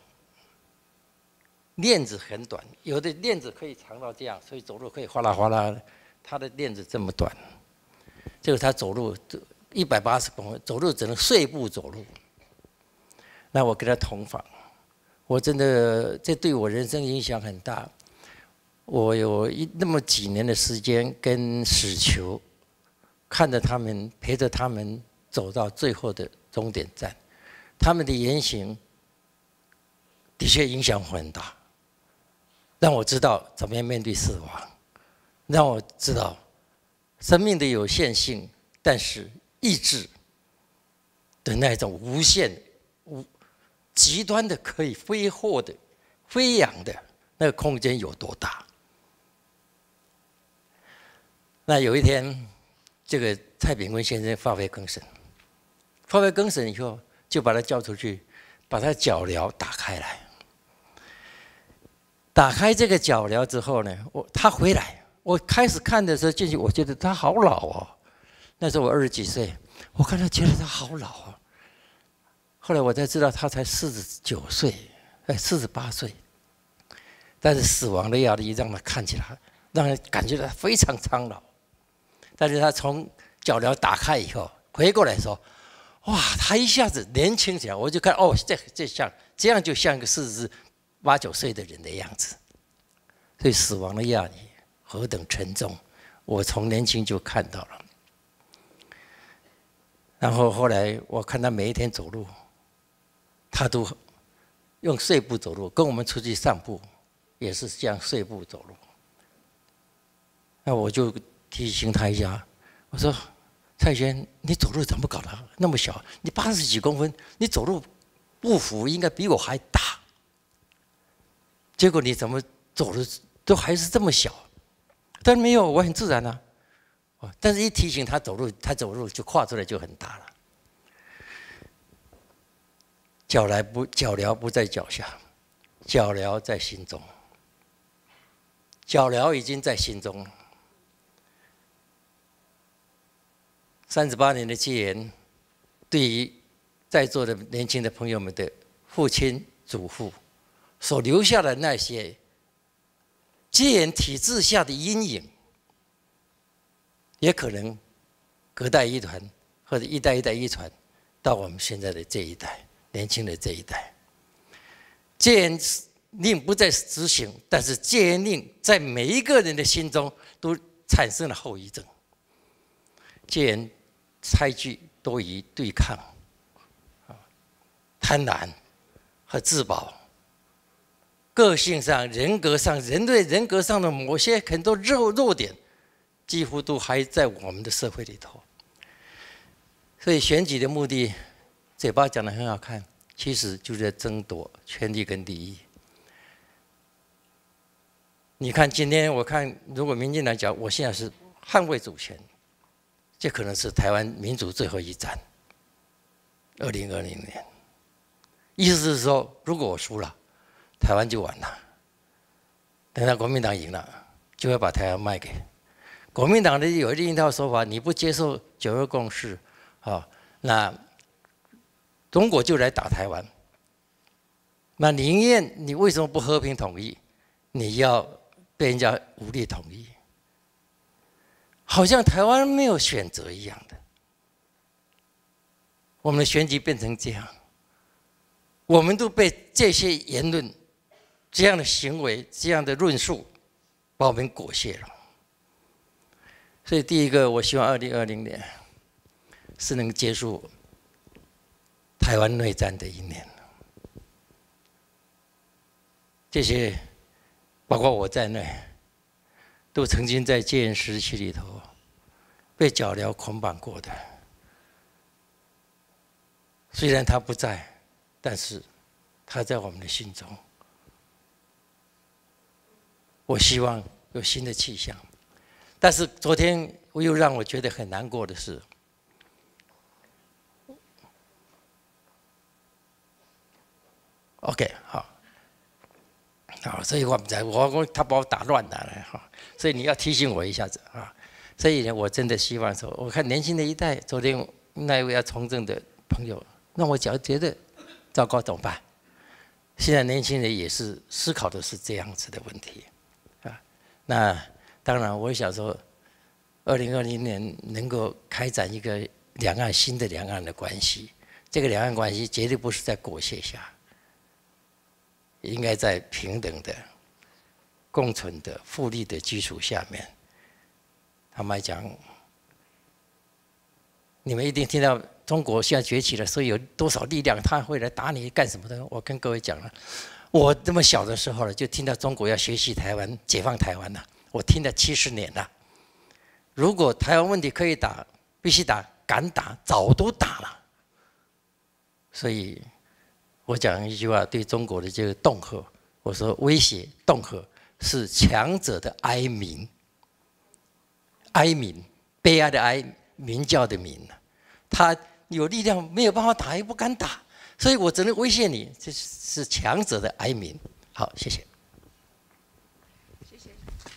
链子很短，有的链子可以长到这样，所以走路可以哗啦哗啦。他的链子这么短，结果他走路180公分，走路只能碎步走路。那我跟他同房，我真的这对我人生影响很大。我有那么几年的时间跟死囚，看着他们，陪着他们走到最后的终点站，他们的言行的确影响我很大，让我知道怎么样面对死亡，让我知道生命的有限性，但是意志的那种无限、极端的可以挥霍的、飞扬的那个空间有多大？那有一天，这个蔡炳坤先生发配更审，发配更审以后，就把他叫出去，把他脚镣打开来。打开这个脚镣之后呢，他回来，我开始看的时候进去，我觉得他好老哦。那时候我20几岁，我看他觉得他好老啊。后来我才知道他才49岁，48岁，但是死亡的压力让他看起来，让人感觉到非常苍老。但是他从脚镣打开以后，回过来说：“哇，他一下子年轻起来。”我就看哦，这样就像一个48、49岁的人的样子。所以死亡的压力何等沉重，我从年轻就看到了。然后后来我看他每一天走路，他都用碎步走路，跟我们出去散步也是这样碎步走路。那我就提醒他一下，我说：“蔡先，你走路怎么搞的那么小？你80几公分，你走路步幅应该比我还大。结果你怎么走的都还是这么小？”但没有，我很自然啊。但是一提醒他走路，他走路就跨出来就很大了。脚镣不在脚下，脚镣在心中。脚镣已经在心中了。38年的戒严，对于在座的年轻的朋友们的父亲、祖父所留下的那些戒严体制下的阴影，也可能隔代遗传，或者一代一代遗传到我们现在的这一代，年轻的这一代。戒严令不再执行，但是戒严令在每一个人的心中都产生了后遗症。戒严猜忌多于对抗，贪婪和自保，个性上、人格上，人类人格上的某些很多弱点，几乎都还在我们的社会里头。所以选举的目的，嘴巴讲得很好看，其实就是在争夺权力跟利益。你看今天，我看如果民进党讲，我现在是捍卫主权，这可能是台湾民主最后一战。2020年，意思是说，如果我输了，台湾就完了。等到国民党赢了，就会把台湾卖给国民党的有另一套说法：你不接受9·2共识，那中国就来打台湾。那宁愿你为什么不和平统一？你要被人家武力统一，好像台湾没有选择一样的。我们的选举变成这样，我们都被这些言论、这样的行为、这样的论述，把我们裹挟了。所以，第一个，我希望2020年是能结束台湾内战的一年。这些，包括我在内，都曾经在戒严时期里头被脚镣捆绑过的。虽然他不在，但是他在我们的心中。我希望有新的气象。但是昨天又让我觉得很难过的是，好，所以我不在，他把我打乱了哈，所以你要提醒我一下子啊。所以呢，我真的希望说，我看年轻的一代，昨天那一位要从政的朋友，让我觉得糟糕，怎么办？现在年轻人也是思考的是这样子的问题啊。那当然，我想说，2020年能够开展一个新的两岸的关系，这个两岸关系绝对不是在裹挟下，应该在平等的、共存的、互利的基础下面。坦白讲，你们一定听到中国现在崛起了，所以有多少力量他会来打你干什么的？我跟各位讲了，我这么小的时候了，就听到中国要学习台湾、解放台湾了，我听了70年了。如果台湾问题可以打，必须打，敢打，早都打了。所以，我讲一句话，对中国的这个恫吓，我说威胁、恫吓是强者的哀鸣。哀鸣，悲哀的哀，鸣叫的鸣。他有力量没有办法打，也不敢打，所以我只能威胁你，这是强者的哀鸣。好，谢谢。 谢谢。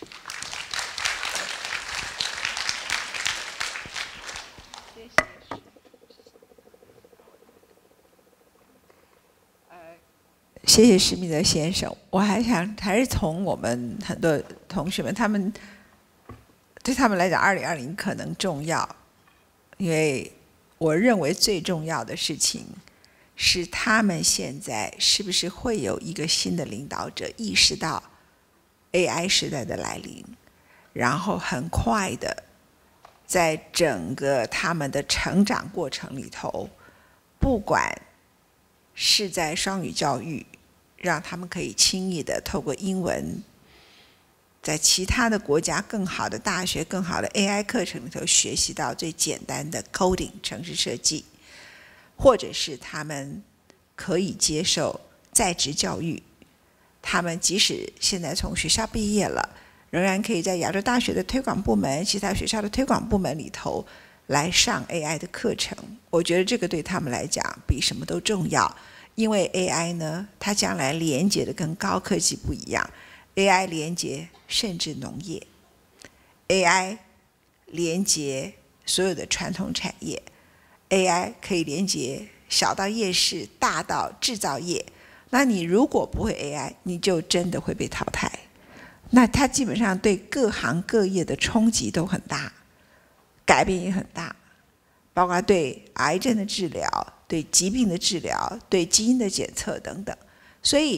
谢谢施密德先生。我还是从我们很多同学们，对他们来讲，2020可能重要，因为我认为最重要的事情是他们现在是不是会有一个新的领导者意识到 AI 时代的来临，然后很快的在整个他们的成长过程里头，不管是在双语教育，让他们可以轻易的透过英文，在其他的国家更好的大学、更好的 AI 课程里头学习到最简单的 coding 程式设计，或者是他们可以接受在职教育，他们即使现在从学校毕业了，仍然可以在亚洲大学的推广部门、其他学校的推广部门里头来上 AI 的课程。我觉得这个对他们来讲比什么都重要，因为 AI 呢，它将来连接的跟高科技不一样。AI 连接甚至农业 ，AI 连接所有的传统产业 ，AI 可以连接小到夜市，大到制造业。那你如果不会 AI， 你就真的会被淘汰。那它基本上对各行各业的冲击都很大，改变也很大，包括对癌症的治疗、对疾病的治疗、对基因的检测等等。所以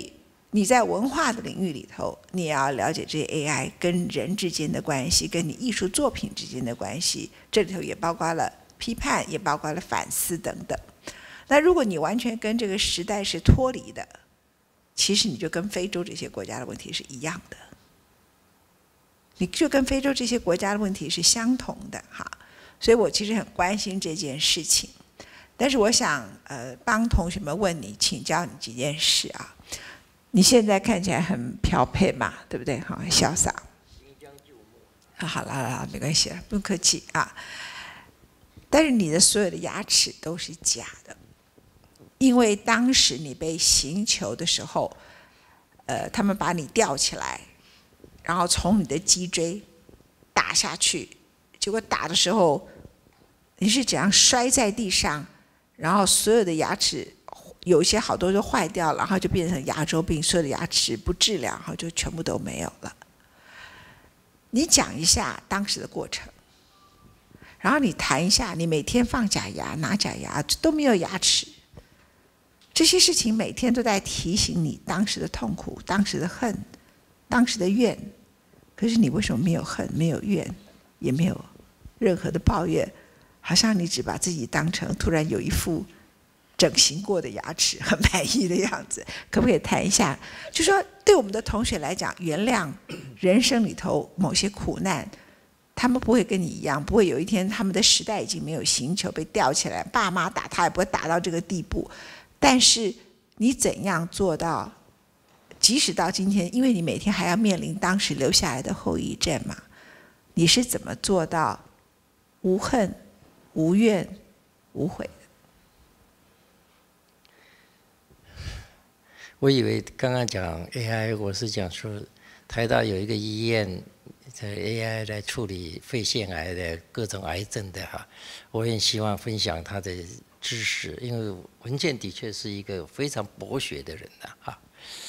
你在文化的领域里头，你也要了解这些 AI 跟人之间的关系，跟你艺术作品之间的关系，这里头也包括了批判，也包括了反思等等。那如果你完全跟这个时代是脱离的，其实你就跟非洲这些国家的问题是一样的，你就跟非洲这些国家的问题是相同的哈。所以我其实很关心这件事情，但是我想帮同学们问你，请教你几件事啊。你现在看起来很飘配嘛，对不对？好，很潇洒。好了，没关系了，不用客气啊。但是你的所有的牙齿都是假的，因为当时你被刑求的时候，他们把你吊起来，然后从你的脊椎打下去，结果打的时候你是怎样摔在地上，然后所有的牙齿有一些好多就坏掉了，然后就变成牙周病，所有的牙齿不治疗，然后就全部都没有了。你讲一下当时的过程，然后你谈一下你每天放假牙、拿假牙都没有牙齿，这些事情每天都在提醒你当时的痛苦、当时的恨、当时的怨。可是你为什么没有恨、没有怨，也没有任何的抱怨？好像你只把自己当成突然有一副整形过的牙齿，很满意的样子。可不可以谈一下，就说对我们的同学来讲，原谅人生里头某些苦难，他们不会跟你一样，不会有一天他们的时代已经没有刑求，被吊起来，爸妈打他也不会打到这个地步。但是你怎样做到，即使到今天，因为你每天还要面临当时留下来的后遗症嘛，你是怎么做到无恨、无怨、无悔？ 我以为刚刚讲 AI， 我是讲说台大有一个医院，AI 来处理肺腺癌的各种癌症的哈，我也希望分享他的知识，因为文健的确是一个非常博学的人呐哈。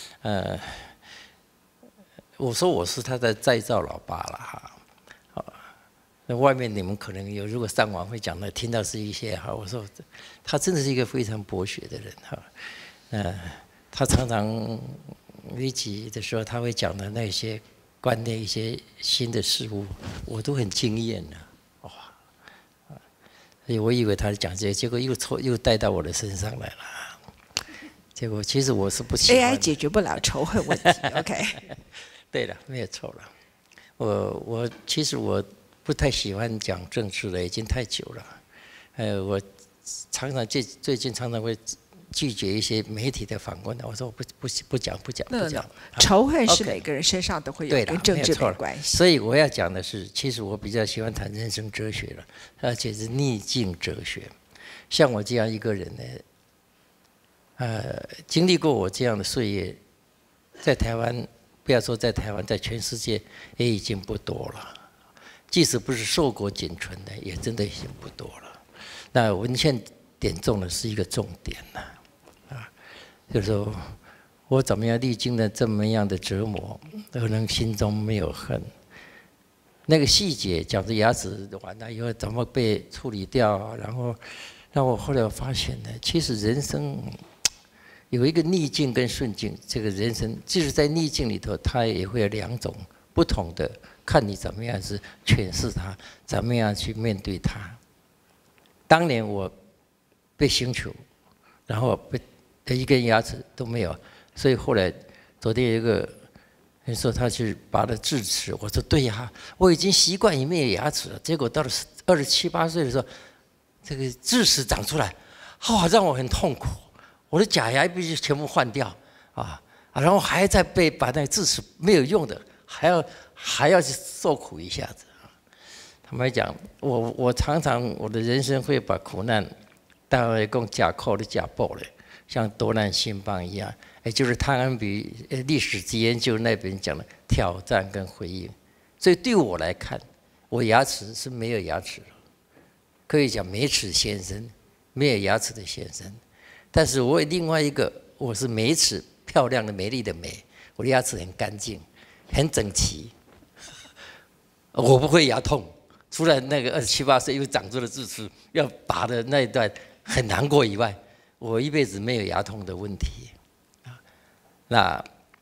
我说我是他的再造老爸了哈。那外面你们可能有，如果上网会讲的，听到是一些哈，我说他真的是一个非常博学的人哈。他常常一集的时候，他会讲的那些观念、一些新的事物，我都很惊艳的，哇！所以我以为他讲这些，结果又带到我的身上来了。结果其实我是不喜欢 AI 解决不了仇恨问题，OK？ 对了，没有错了。我其实我不太喜欢讲政治了，已经太久了。我常常最近常常会拒绝一些媒体的访问的，我说我不讲。 仇恨是每个人身上都会有，跟政治没关系。 所以我要讲的是，其实我比较喜欢谈人生哲学了，而且是逆境哲学。像我这样一个人呢，经历过我这样的岁月，在台湾，不要说在台湾，在全世界也已经不多了。即使不是硕果仅存的，也真的已经不多了。那文献点中的是一个重点呐。就是说我怎么样历经了这么样的折磨，而能心中没有恨。那个细节讲的牙齿完了以后怎么被处理掉，然后让我后来发现呢，其实人生有一个逆境跟顺境。这个人生即使在逆境里头，它也会有两种不同的，看你怎么样是诠释它，怎么样去面对它。当年我被刑求，然后一根牙齿都没有，所以后来昨天有一个人说他去拔了智齿，我说对呀，我已经习惯于没有牙齿了。结果到了27、28岁的时候，这个智齿长出来，让我很痛苦。我的假牙必须全部换掉然后还在把那个智齿没有用的，还要去受苦一下子。坦白讲，我常常我的人生会把苦难当为讲假扣的假报的。像多难兴邦一样，就是汤恩比历史之研究那边讲的挑战跟回应。所以对我来看，我牙齿是没有牙齿了，可以讲没齿先生，没有牙齿的先生。但是我有另外一个，我是没齿漂亮的美丽的美，我的牙齿很干净，很整齐，我不会牙痛。除了那个27、28岁又长出了智齿要拔的那一段很难过以外，我一辈子没有牙痛的问题。那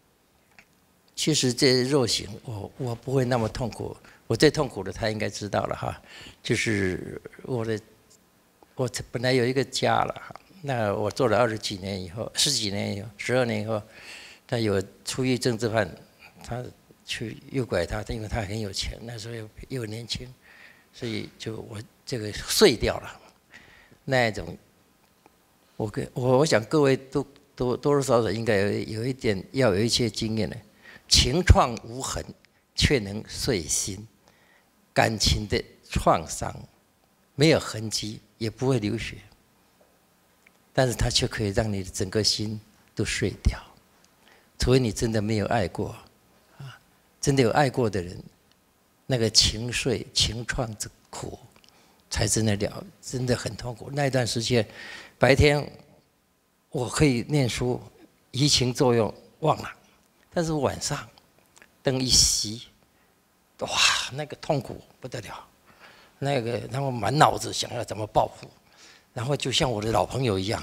其实这肉刑，我不会那么痛苦。我最痛苦的，他应该知道了哈，就是我本来有一个家了哈，那我做了20几年以后，10几年以后，12年以后，他有出狱政治犯，他去诱拐他，因为他很有钱，那时候又年轻，所以就我这个碎掉了。那一种，我想各位都多多少少应该有一点，要有一些经验的，情创无痕，却能碎心。感情的创伤没有痕迹，也不会流血，但是它却可以让你的整个心都碎掉。除非你真的没有爱过，真的有爱过的人，那个情碎、情创之苦，才真的真的很痛苦。那一段时间，白天我可以念书，移情作用忘了，但是晚上灯一熄，哇，那个痛苦不得了，然后满脑子想要怎么报复，然后就像我的老朋友一样，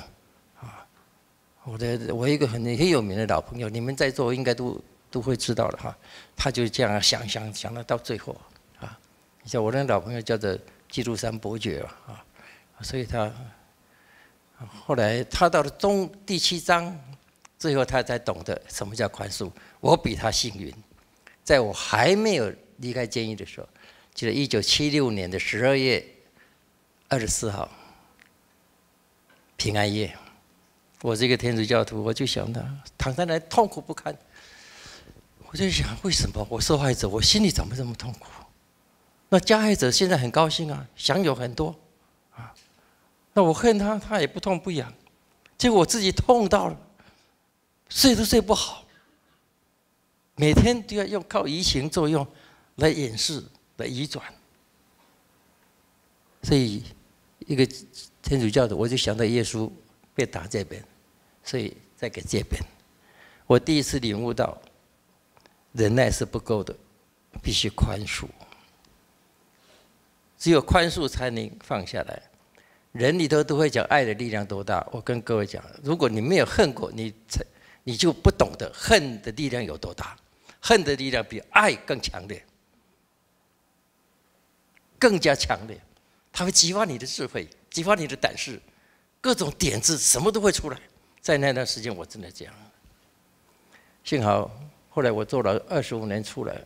我一个很有名的老朋友，你们在座应该都会知道的哈，他就这样想了到最后啊，像我那老朋友叫做基督山伯爵啊，所以他后来他到了第7章，最后他才懂得什么叫宽恕。我比他幸运，在我还没有离开监狱的时候，记得1976年的12月24号，平安夜，我是一个天主教徒，我就想他躺在那痛苦不堪，我就想为什么我受害者我心里怎么这么痛苦？那加害者现在很高兴啊，享有很多啊，那我恨他，他也不痛不痒，结果我自己痛到了，睡都睡不好，每天都要靠移情作用来掩饰、来移转，所以一个天主教的，我就想到耶稣被打这边，所以再给这边。我第一次领悟到，忍耐是不够的，必须宽恕。只有宽恕才能放下来。人里头都会讲爱的力量多大，我跟各位讲，如果你没有恨过，你就不懂得恨的力量有多大。恨的力量比爱更强烈，更加强烈，它会激发你的智慧，激发你的胆识，各种点子什么都会出来。在那段时间，我真的这样。幸好后来我做了25年出来，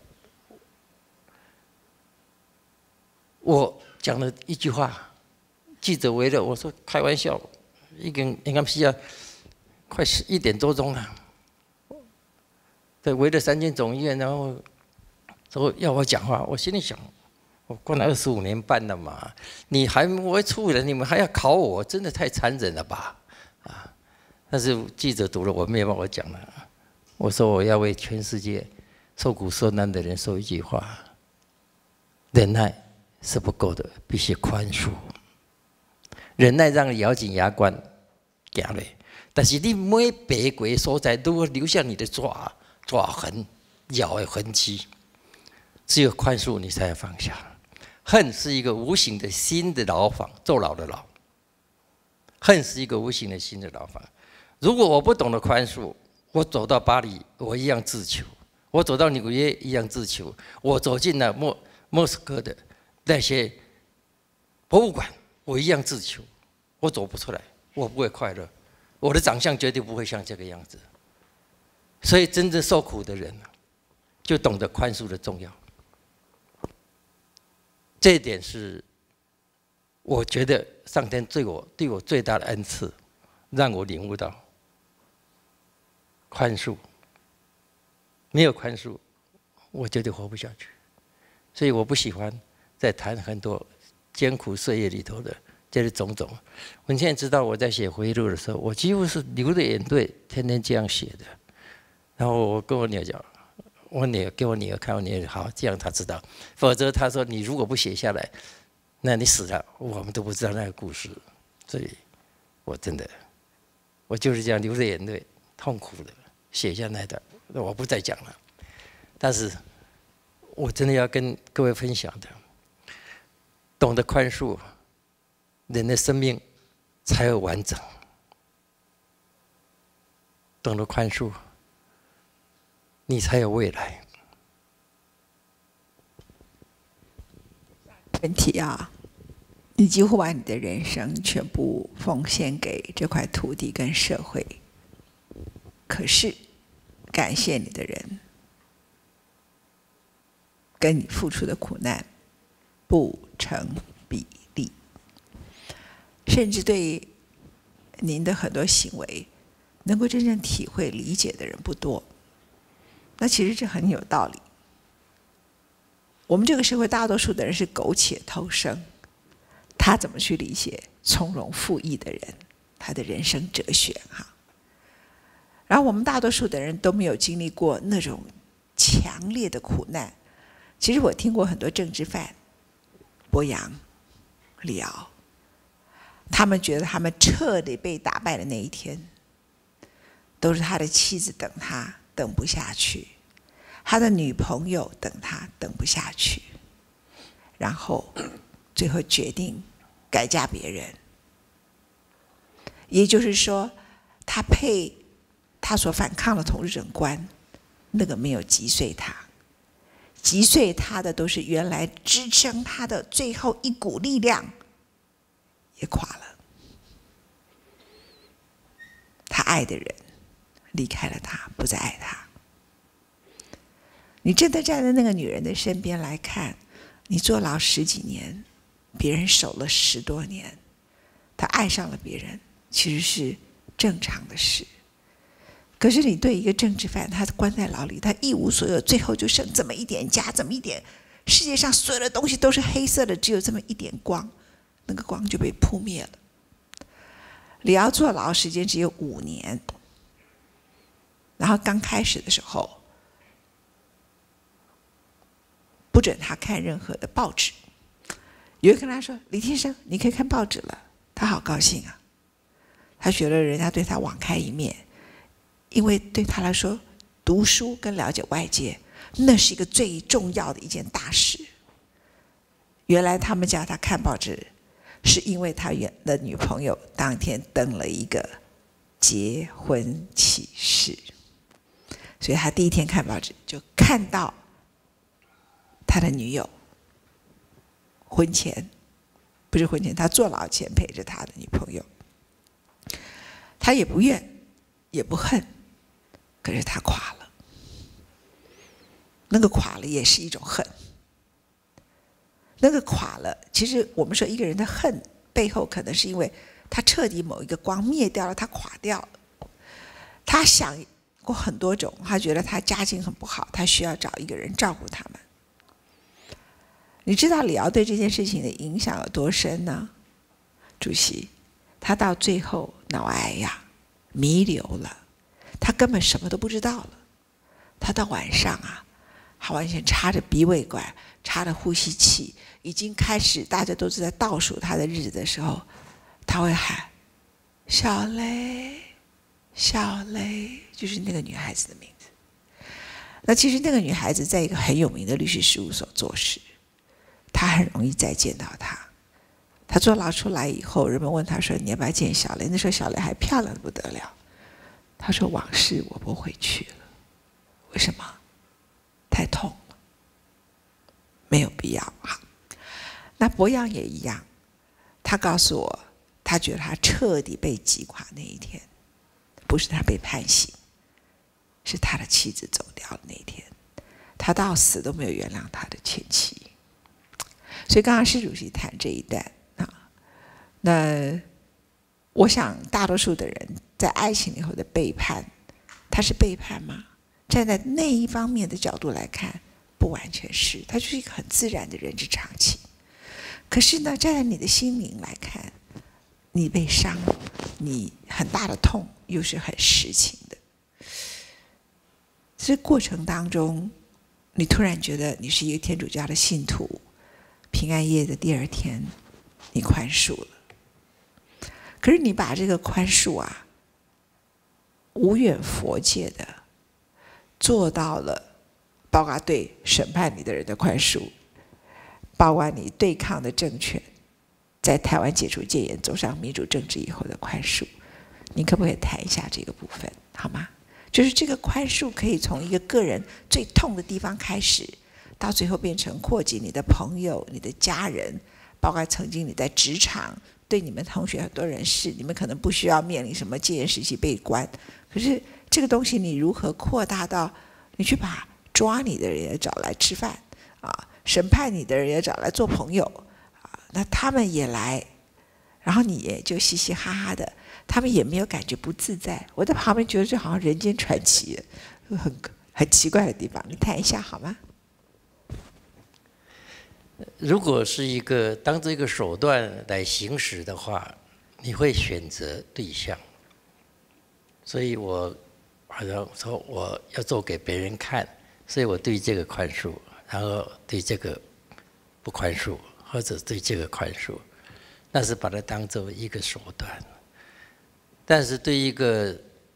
我讲了一句话，记者围了我说开玩笑，应该是要快1点多钟了。对，围了3间总医院，然后说要我讲话，我心里想，我关了25年半了嘛，你还我会出来，你们还要考我，真的太残忍了吧？啊！但是记者读了，我没有办法讲了。我说我要为全世界受苦受难的人说一句话：忍耐是不够的，必须宽恕。忍耐让你咬紧牙关行落，但是你每爬过的所在都会留下你的爪痕、咬的痕迹。只有宽恕，你才能放下。恨是一个无形的心的牢房，坐牢的牢。恨是一个无形的心的牢房。如果我不懂得宽恕，我走到巴黎，我一样自求；我走到纽约，一样自求；我走进了莫斯科的那些博物馆，我一样自求。我走不出来，我不会快乐，我的长相绝对不会像这个样子。所以，真正受苦的人，就懂得宽恕的重要。这一点是，我觉得上天对我最大的恩赐，让我领悟到宽恕。没有宽恕，我绝对活不下去。所以我不喜欢再谈很多艰苦岁月里头的这些种种。我现在知道我在写回忆录的时候，我几乎是流着眼泪，天天这样写的。然后我跟我女儿讲，给我女儿看，我女儿好，这样她知道。否则她说你如果不写下来，那你死了，我们都不知道那个故事。所以，我真的，我就是这样流着眼泪，痛苦的写下那段，我不再讲了。但是，我真的要跟各位分享的，懂得宽恕，人的生命才会完整。懂得宽恕， 你才有未来。 问题啊，你几乎把你的人生全部奉献给这块土地跟社会，可是感谢你的人跟你付出的苦难不成比例，甚至对您的很多行为能够真正体会理解的人不多。那其实这很有道理。我们这个社会大多数的人是苟且偷生，他怎么去理解从容赴义的人他的人生哲学哈？然后我们大多数的人都没有经历过那种强烈的苦难。其实我听过很多政治犯，博洋、李敖，他们觉得他们彻底被打败的那一天，都是他的妻子等他等不下去，他的女朋友等他等不下去，然后最后决定改嫁别人。也就是说，他所反抗的统治者官，那个没有击碎他，击碎他的都是原来支撑他的最后一股力量也垮了。他爱的人离开了他，不再爱他。你真的站在那个女人的身边来看，你坐牢10几年，别人守了10多年，他爱上了别人，其实是正常的事。可是你对一个政治犯，他关在牢里，他一无所有，最后就剩这么一点家，这么一点，世界上所有的东西都是黑色的，只有这么一点光，那个光就被扑灭了。李敖坐牢时间只有5年，然后刚开始的时候不准他看任何的报纸。有人跟他说：“李先生，你可以看报纸了。”他好高兴啊，他觉得人家对他网开一面，因为对他来说，读书跟了解外界，那是一个最重要的一件大事。原来他们叫他看报纸，是因为他原的女朋友当天登了一个结婚启事，所以他第一天看报纸就看到他的女友婚前，不是婚前，他坐牢前陪着他的女朋友。他也不怨也不恨，可是他垮了。那个垮了也是一种恨。那个垮了，其实我们说一个人的恨背后，可能是因为他彻底某一个光灭掉了，他垮掉了。他想过很多种，他觉得他家境很不好，他需要找一个人照顾他们。你知道李敖对这件事情的影响有多深呢？主席，他到最后脑癌呀，弥留了，他根本什么都不知道了。他到晚上啊，他完全插着鼻胃管，插着呼吸器，已经开始大家都是在倒数他的日子的时候，他会喊小雷，小雷，就是那个女孩子的名字。那其实那个女孩子在一个很有名的律师事务所做事，他很容易再见到她。他坐牢出来以后，人们问他说：“你要不要见小雷？”那时候小雷还漂亮的不得了。他说：“往事我不回去了。”为什么？太痛了，没有必要。好，那博洋也一样，他告诉我，他觉得他彻底被击垮那一天，不是他被判刑，是他的妻子走掉的那一天。他到死都没有原谅他的前妻。所以刚刚施主席谈这一段啊，那我想大多数的人在爱情以后的背叛，他是背叛吗？站在那一方面的角度来看，不完全是，它就是一个很自然的人之常情。可是呢，站在你的心灵来看，你被伤了，你很大的痛又是很实情的。这过程当中，你突然觉得你是一个天主教的信徒，平安夜的第2天，你宽恕了。可是你把这个宽恕啊，无远佛界的做到了，包括对审判你的人的宽恕，包括你对抗的政权，在台湾解除戒严、走上民主政治以后的宽恕，你可不可以谈一下这个部分，好吗？ 就是这个宽恕可以从一个个人最痛的地方开始，到最后变成扩及你的朋友、你的家人，包括曾经你在职场对你们同学很多人是，你们可能不需要面临什么戒严时期被关，可是这个东西你如何扩大到你去把抓你的人也找来吃饭啊，审判你的人也找来做朋友啊，那他们也来，然后你也就嘻嘻哈哈的，他们也没有感觉不自在。我在旁边觉得这好像人间传奇，很奇怪的地方，你谈一下好吗？ 如果是一个当这个手段来行使的话，你会选择对象。所以我好像说我要做给别人看，所以我对这个宽恕，然后对这个不宽恕，或者对这个宽恕，那是把它当作一个手段。但是对一个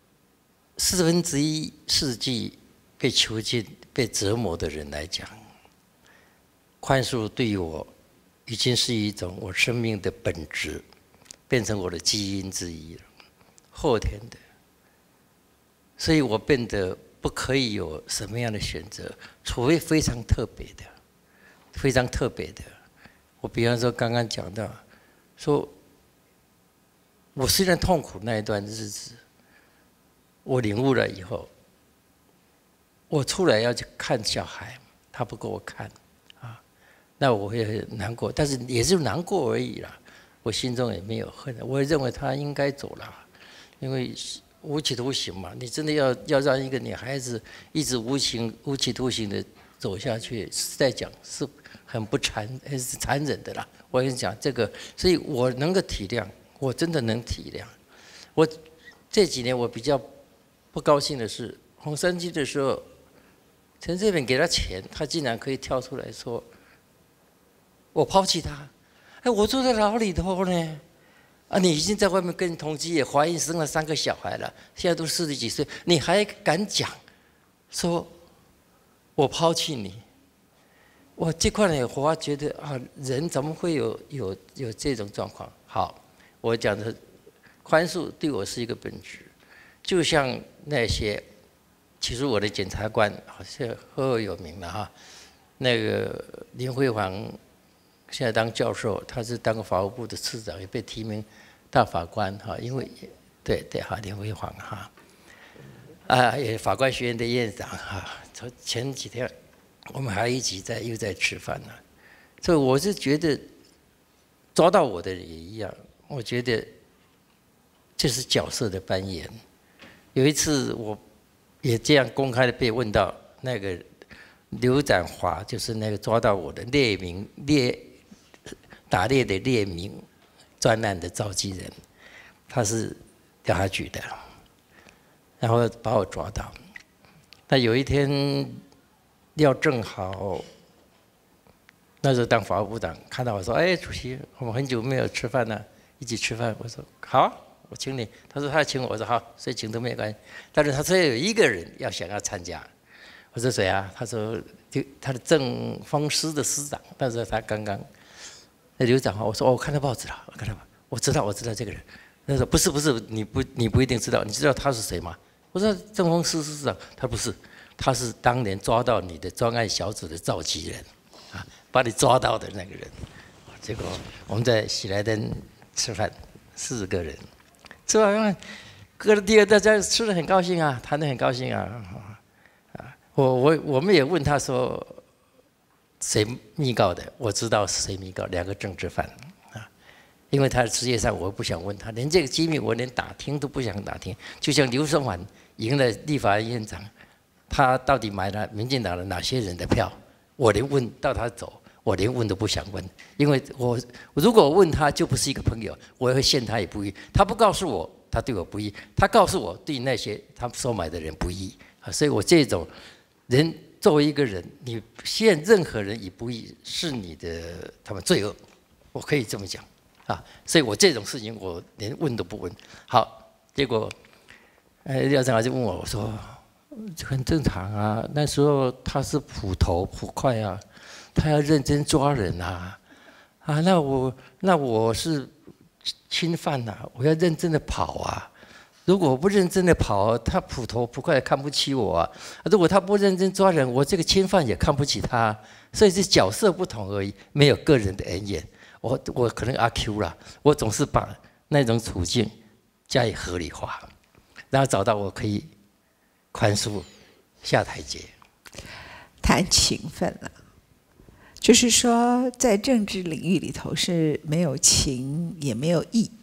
1/4世纪被囚禁、被折磨的人来讲，宽恕对于我已经是一种我生命的本质，变成我的基因之一了，后天的。所以我变得不可以有什么样的选择，除非非常特别的，非常特别的。我比方说刚刚讲到，说我虽然痛苦那一段日子，我领悟了以后，我出来要去看小孩，他不给我看啊，那我会很难过，但是也是难过而已啦。我心中也没有恨，我也认为他应该走了，因为无期徒刑嘛，你真的要让一个女孩子一直无期徒刑的走下去，实在讲是很很残忍的啦。我跟你讲这个，所以我能够体谅，我真的能体谅。我这几年我比较不高兴的是，红三军的时候，陈水扁给他钱，他竟然可以跳出来说，我抛弃他。哎，我坐在牢里头呢。啊，你已经在外面跟同居，也怀孕生了3个小孩了，现在都40几岁，你还敢讲说我抛弃你？我这块呢，我觉得啊，人怎么会有这种状况？好，我讲的宽恕对我是一个本质，就像那些，其实我的检察官好像赫赫有名了哈，那个林辉煌现在当教授，他是当法务部的次长，也被提名大法官哈，因为对哈林辉煌哈，啊也法官学院的院长哈，前几天我们还一起又在吃饭呢，所以我是觉得抓到我的人也一样，我觉得这是角色的扮演。有一次我也这样公开的被问到，那个刘展华就是那个抓到我的打猎的猎民专案的召集人，他是调查局的，然后把我抓到。那有一天廖正豪那时候当法务部长，看到我说：“哎，主席，我们很久没有吃饭了，一起吃饭。”我说：“好，我请你。”他说：“他请我。”我说：“好，谁请都没有关系。”但是他说有一个人想要参加。我说：“谁啊？”他说：“就他的政风司的司长。”那时候他刚刚。那刘长华，我说：“哦，我看到报纸了，我知道这个人。”他说：“不是，你不一定知道，你知道他是谁吗？”我说：“政风司司长。”他不是，他是当年抓到你的专案小组的召集人，啊，把你抓到的那个人。结果我们在喜来登吃饭，4个人，吃完饭，隔了第二大家吃得很高兴啊，谈得很高兴啊，我们也问他说。谁密告的？我知道是谁密告，2个政治犯啊！因为他的职业上，我不想问他，连这个机密我连打听都不想打听。就像刘声环赢了立法院院长，他到底买了民进党的哪些人的票？我连问到他走，我连问都不想问，因为如果我问他，就不是一个朋友，我会陷他也不义。他不告诉我，他对我不义；他告诉我，对那些他收买的人不义啊！所以我这种人。作为一个人，你陷任何人以不义，是你的他们罪恶，我可以这么讲啊。所以我这种事情，我连问都不问。好，结果，廖正豪就问我说：“很正常啊，那时候他是捕快啊，他要认真抓人啊，那我是侵犯啊，我要认真的跑啊， 如果我不认真的跑，他扑头扑快看不起我啊；如果他不认真抓人，我这个侵犯也看不起他。所以是角色不同而已，没有个人的恩怨。我可能阿 Q 啦，我总是把那种处境加以合理化，然后找到我可以宽恕、下台阶。 谈情分了，就是说在政治领域里头是没有情也没有义，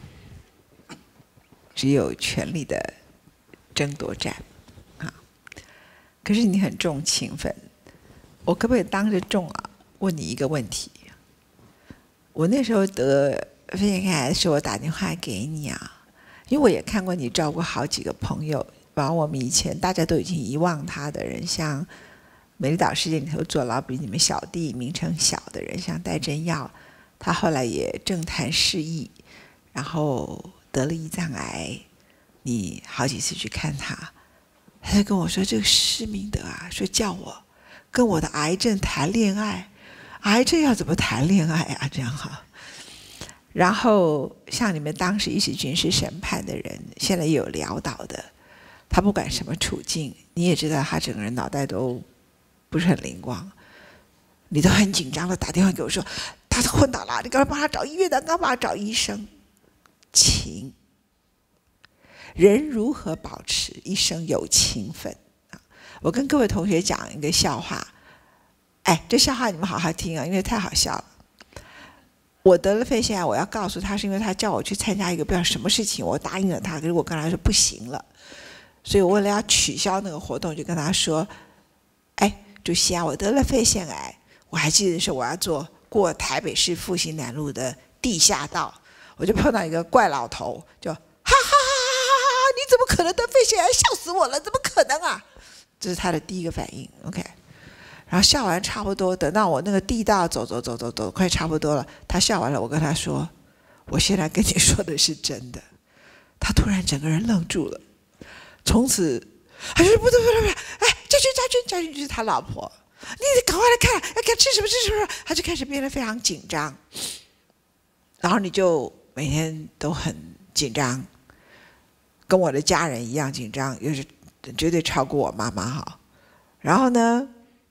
只有权力的争夺战啊。可是你很重情分，我可不可以当着众啊问你一个问题？我那时候得肺腺癌的时候，我打电话给你啊，因为我也看过你照顾好几个朋友，包括我们以前大家都已经遗忘他的人，像美丽岛事件里头坐牢比你们小弟名称小的人，像戴珍耀，他后来也政坛失意，然后得了胰脏癌，你好几次去看他，他就跟我说这个施明德啊，说叫我跟我的癌症谈恋爱，癌症要怎么谈恋爱啊？这样哈。然后像你们当时一起军事审判的人，现在也有潦倒的，他不管什么处境，你也知道他整个人脑袋都不是很灵光，你都很紧张的打电话给我说他昏倒了，你赶快帮他找医院的，赶快帮他找医生。情，人如何保持一生有情分啊？我跟各位同学讲一个笑话，哎，这笑话你们好好听啊，因为太好笑了。我得了肺腺癌，我要告诉他是因为他叫我去参加一个不知道什么事情，我答应了他，可是我跟他说不行了，所以我为了要取消那个活动，就跟他说，哎，主席啊，我得了肺腺癌，我还记得是我要过台北市复兴南路的地下道，我就碰到一个怪老头，就哈哈哈哈，你怎么可能得肺腺癌？笑死我了，怎么可能啊？这是他的第一个反应 ，OK。然后笑完差不多，等到我那个地道走，快差不多了，他笑完了，我跟他说，我现在跟你说的是真的。他突然整个人愣住了，从此他说不对，哎，家军就是他老婆，你得赶快来看，要给他吃什么，他就开始变得非常紧张，然后你就每天都很紧张，跟我的家人一样紧张，又是绝对超过我妈妈好。然后呢，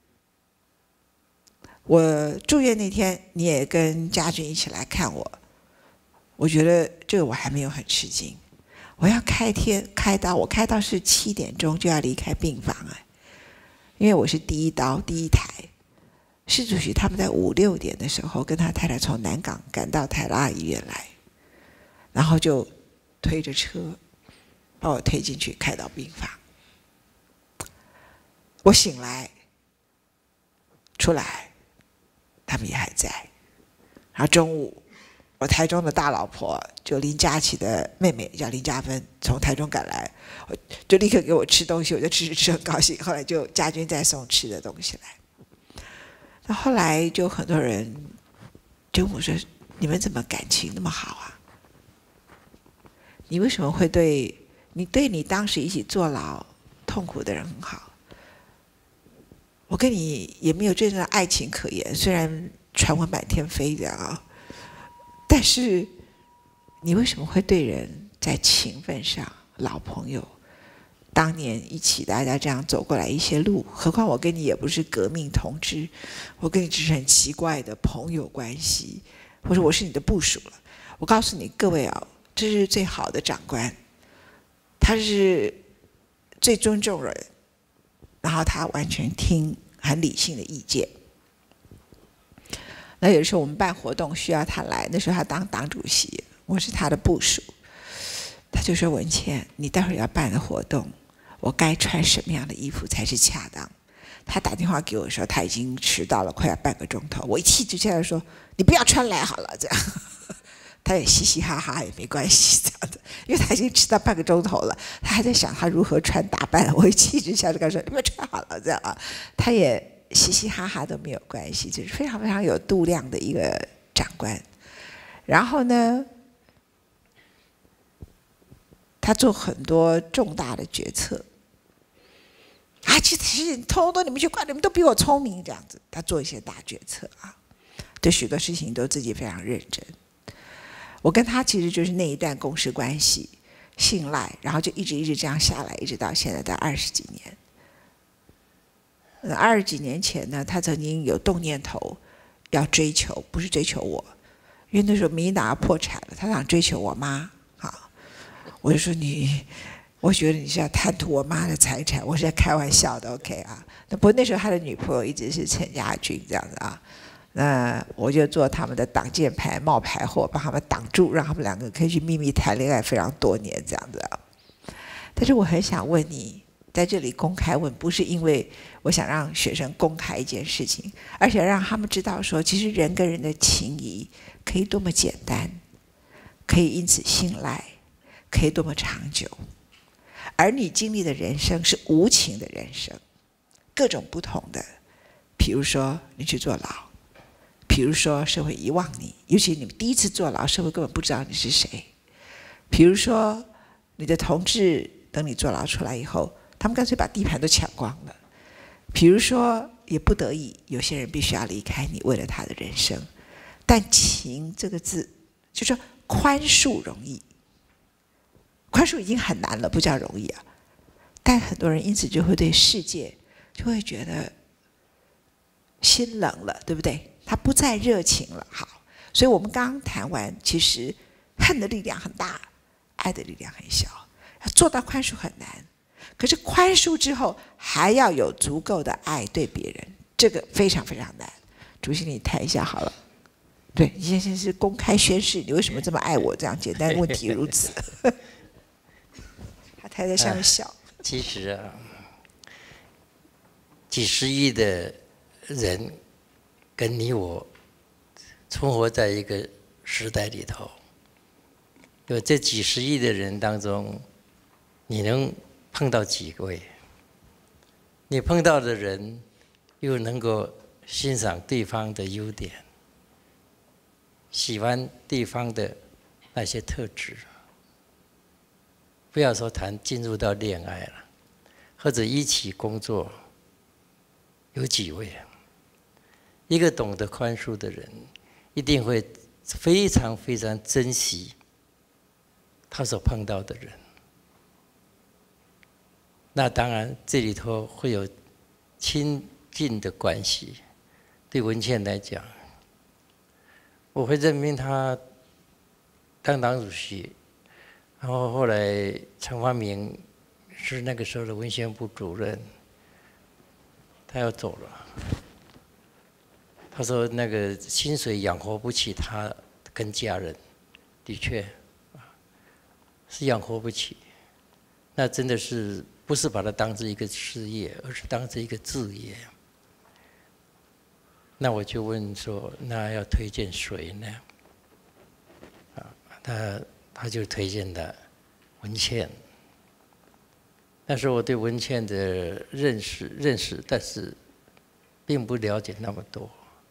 我住院那天，你也跟家军一起来看我，我觉得这个我还没有很吃惊。我要开刀，我开刀是7点钟就要离开病房哎，因为我是第一台。施主席他们在5、6点的时候跟他太太从南港赶到台大医院来，然后就推着车把我推进去开到病房。我醒来出来，他们也还在。然后中午，我台中的大老婆就林佳琪的妹妹叫林佳芬从台中赶来，就立刻给我吃东西，我就吃很高兴。后来就家军再送吃的东西来。那后来就很多人就问我说：“你们怎么感情那么好啊？你为什么会对你当时一起坐牢痛苦的人很好？我跟你也没有真正的爱情可言，虽然传闻满天飞的啊，但是你为什么会对人在情分上，老朋友？”当年一起大家这样走过来一些路，何况我跟你也不是革命同志，我跟你只是很奇怪的朋友关系，或者我是你的部属了。我告诉你各位啊，这是最好的长官，他是最尊重人，然后他完全听很理性的意见。那有时候我们办活动需要他来，那时候他当党主席，我是他的部属，他就说：“文茜，你待会儿要办的活动，我该穿什么样的衣服才是恰当？”他打电话给我说他已经迟到了，快要半个钟头。我一气之下说：“你不要穿来好了。”这样，他也嘻嘻哈哈也没关系这样的，因为他已经迟到半个钟头了，他还在想他如何穿打扮。我一气之下就跟他说：“你不要穿好了。”这样啊，他也嘻嘻哈哈都没有关系，就是非常非常有度量的一个长官。然后呢，他做很多重大的决策，其实通通你们去管，你们都比我聪明这样子。他做一些大决策啊，对许多事情都自己非常认真。我跟他其实就是那一段共事关系， 信赖，然后就一直这样下来，一直到现在的20几年。20几年前呢，他曾经有动念头要追求，不是追求我，因为那时候民进党要破产了，他想追求我妈。好，我就说我觉得你是要贪图我妈的财产，我是在开玩笑的 ，OK 啊？不过那时候他的女朋友一直是陈家军这样子啊，那我就做他们的挡箭牌、冒牌货，帮他们挡住，让他们两个可以去秘密谈恋爱非常多年这样子啊。但是我很想问你，在这里公开问，不是因为我想让学生公开一件事情，而且让他们知道说，其实人跟人的情谊可以多么简单，可以因此信赖，可以多么长久。而你经历的人生是无情的人生，各种不同的，比如说你去坐牢，比如说社会遗忘你，尤其你们第一次坐牢，社会根本不知道你是谁。比如说你的同志等你坐牢出来以后，他们干脆把地盘都抢光了。比如说也不得已，有些人必须要离开你，为了他的人生。但情这个字，就说宽恕容易，宽恕已经很难了，不叫容易啊。但很多人因此就会对世界就会觉得心冷了，对不对？他不再热情了。好，所以我们刚刚谈完，其实恨的力量很大，爱的力量很小。要做到宽恕很难，可是宽恕之后还要有足够的爱对别人，这个非常非常难。主席，你谈一下好了。对，你现在是公开宣誓，你为什么这么爱我？这样简单问题如此。他还在下面笑。 其实啊，几十亿的人跟你我存活在一个时代里头，有这几十亿的人当中，你能碰到几位？你碰到的人又能够欣赏对方的优点，喜欢对方的那些特质，不要说谈进入到恋爱了，或者一起工作，有几位？一个懂得宽恕的人，一定会非常非常珍惜他所碰到的人。那当然，这里头会有亲近的关系。对文茜来讲，我会任命他当党主席，然后后来陈发明是那个时候的文宣部主任，他要走了。他说那个薪水养活不起他跟家人，的确是养活不起。那真的是不是把它当成一个事业，而是当成一个志业。那我就问说，那要推荐谁呢？他就推荐了文茜。那时候我对文茜的认识，但是并不了解那么多。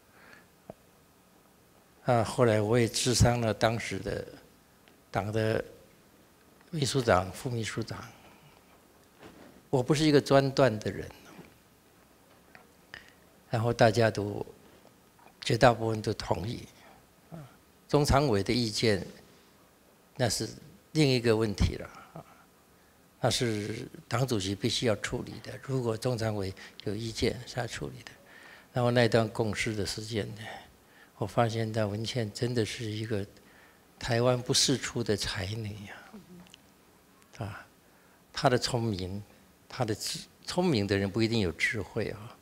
后来我也咨商了当时的党的秘书长、副秘书长。我不是一个专断的人，然后大家都绝大部分都同意。中常委的意见那是另一个问题了，那是党主席必须要处理的。如果中常委有意见是要处理的。然后那段共事的时间呢，我发现到文茜真的是一个台湾不世出的才女啊！她的聪明，聪明的人不一定有智慧啊，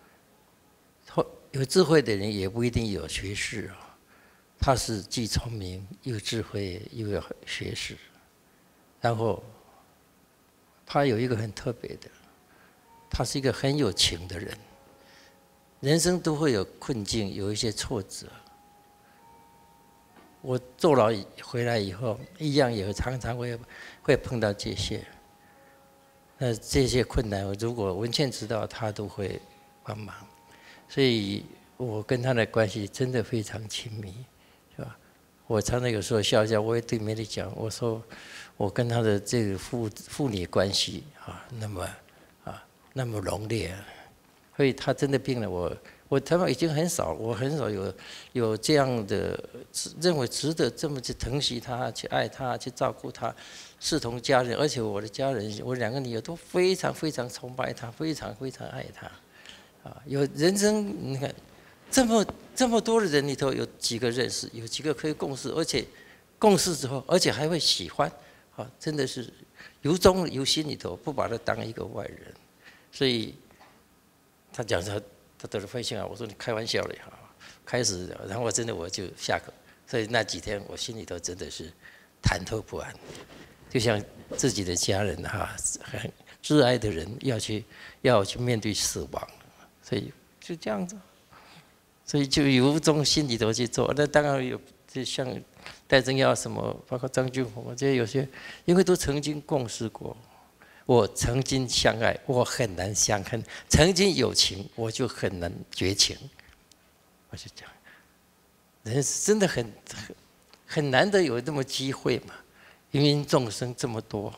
有智慧的人也不一定有学识啊。她是既聪明又智慧又有学识，然后她有一个很特别的，她是一个很有情的人。人生都会有困境，有一些挫折。我坐牢回来以后，一样也常常会碰到这些。那这些困难，如果文茜知道，她都会帮忙。所以我跟她的关系真的非常亲密，是吧？我常常有时候笑笑，我也对媒体讲，我说我跟她的这个父女关系那么浓烈。 所以他真的病了，我他们已经很少，我很少有这样的认为值得这么去疼惜他、去爱他、去照顾他，视同家人。而且我的家人，我2个女儿都非常非常崇拜他，非常非常爱他。有人生你看这么多的人里头，有几个认识，有几个可以共事，而且共事之后，而且还会喜欢，真的是由衷由心里头不把他当一个外人。所以他讲他得了肺腺癌，我说你开玩笑了哈，开始，然后我就下课，所以那几天我心里头真的是忐忑不安，就像自己的家人很挚爱的人要去面对死亡，所以就这样子，所以就由衷心里头去做。那当然有，就像戴正耀什么，包括张俊宏，这些有些因为都曾经共事过。我曾经相爱，我很难相恨；曾经有情，我就很难绝情。我就讲，人真的很难得有这么机会嘛，芸芸众生这么多，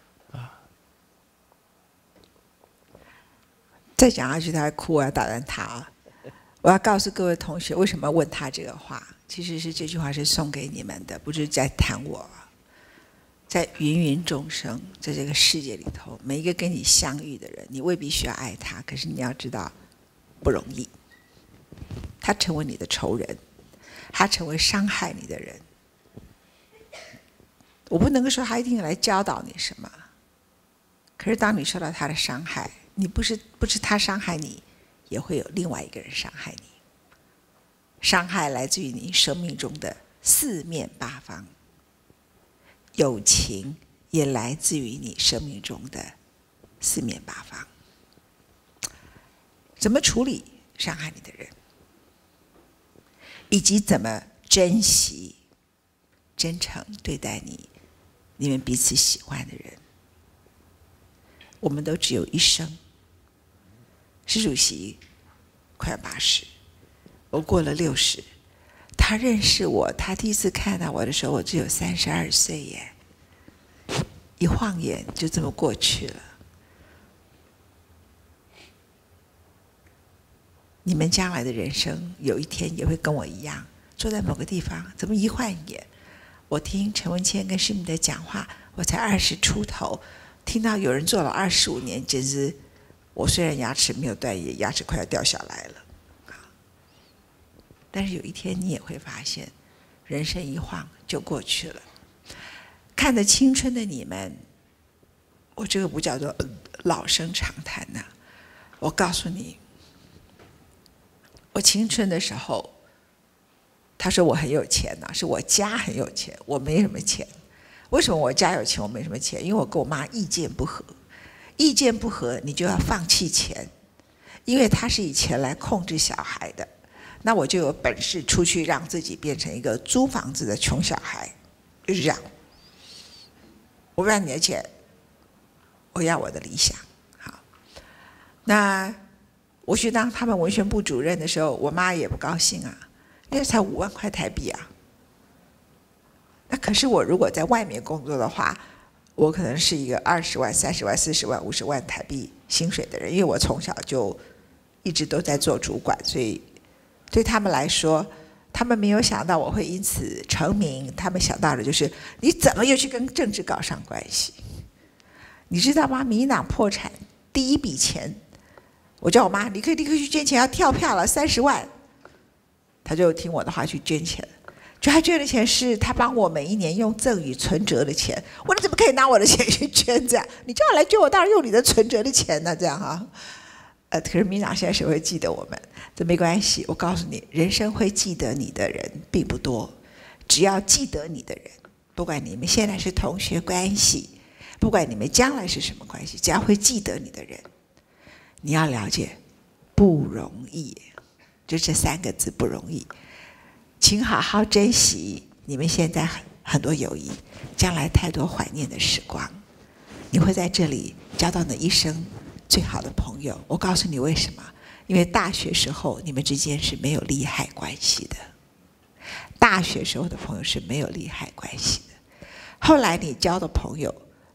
再讲下去他还哭，我要打断他啊！我要告诉各位同学，为什么问他这个话？其实是这句话是送给你们的，不是在谈我。在芸芸众生，在这个世界里头，每一个跟你相遇的人，你未必需要爱他，可是你要知道，不容易。他成为你的仇人，他成为伤害你的人。我不能够说他一定来教导你什么，可是当你受到他的伤害，你不是他伤害你，也会有另外一个人伤害你。伤害来自于你生命中的四面八方。友情也来自于你生命中的四面八方。怎么处理伤害你的人，以及怎么珍惜、真诚对待你们彼此喜欢的人。我们都只有一生。习主席快要80，我过了60。他认识我，他第一次看到我的时候，我只有32岁耶，一晃眼就这么过去了。你们将来的人生，有一天也会跟我一样，坐在某个地方，怎么一晃眼？我听陈文茜跟施明德讲话，我才20出头，听到有人做了25年，简直，我虽然牙齿没有断，也牙齿快要掉下来了。但是有一天你也会发现，人生一晃就过去了。看着青春的你们，我这个不叫做老生常谈呐。我告诉你，我青春的时候，他说我很有钱呐，是我家很有钱，我没什么钱。为什么我家有钱，我没什么钱？因为我跟我妈意见不合，意见不合你就要放弃钱，因为他是以钱来控制小孩的。那我就有本事出去让自己变成一个租房子的穷小孩，就是这样。我不要你的钱，我要我的理想。好，那我去当他们文宣部主任的时候，我妈也不高兴啊，因为才5万块台币啊。那可是我如果在外面工作的话，我可能是一个20万、30万、40万、50万台币薪水的人，因为我从小就一直都在做主管，所以对他们来说，他们没有想到我会因此成名，他们想到的就是你怎么又去跟政治搞上关系？你知道吗？民进党破产第一笔钱，我叫我妈，你可以立刻去捐钱，要跳票了30万，他就听我的话去捐钱。就他捐的钱是他帮我每一年用赠与存折的钱，我说怎么可以拿我的钱去捐这样？你叫我来捐，我当然用你的存折的钱呢，这样哈。可是民党现在谁会记得我们？这没关系，我告诉你，人生会记得你的人并不多，只要记得你的人，不管你们现在是同学关系，不管你们将来是什么关系，只要会记得你的人，你要了解，不容易，就这3个字不容易。请好好珍惜你们现在很多友谊，将来太多怀念的时光，你会在这里交到你一生最好的朋友。我告诉你为什么？因为大学时候你们之间是没有利害关系的，大学时候的朋友是没有利害关系的。后来你交的朋友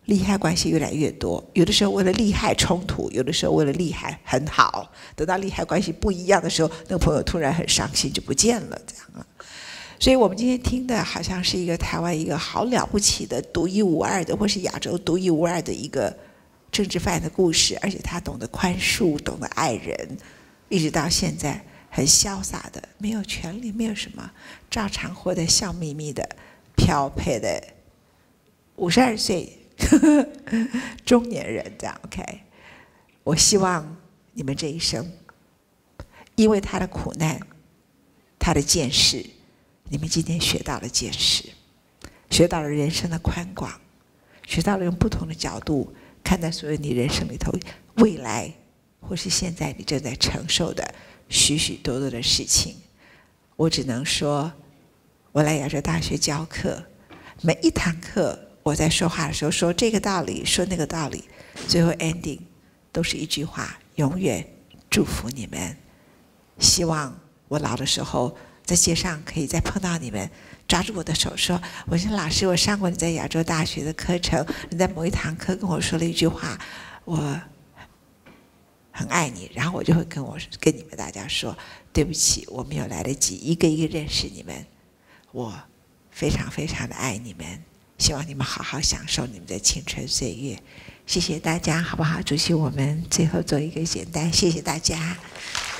利害关系越来越多，有的时候为了利害冲突，有的时候为了利害很好，等到利害关系不一样的时候，那个朋友突然很伤心就不见了，这样啊。所以我们今天听的好像是一个台湾一个好了不起的独一无二的，或是亚洲独一无二的一个政治犯的故事，而且他懂得宽恕，懂得爱人，一直到现在很潇洒的，没有权利，没有什么，照常活得笑眯眯的，飘配的52岁中年人这样 OK。我希望你们这一生，因为他的苦难，他的见识，你们今天学到了见识，学到了人生的宽广，学到了用不同的角度看待所有你人生里头未来或是现在你正在承受的许许多多的事情。我只能说，我来亚洲大学教课，每一堂课我在说话的时候说这个道理，说那个道理，最后 ending 都是一句话：永远祝福你们。希望我老的时候在街上可以再碰到你们，抓住我的手说：“我说老师，我上过你在亚洲大学的课程，你在某一堂课跟我说了一句话，我很爱你。”然后我就会跟你们大家说：“对不起，我没有来得及一个一个认识你们，我非常非常的爱你们，希望你们好好享受你们的青春岁月。”谢谢大家，好不好？主席，我们最后做一个简单，谢谢大家。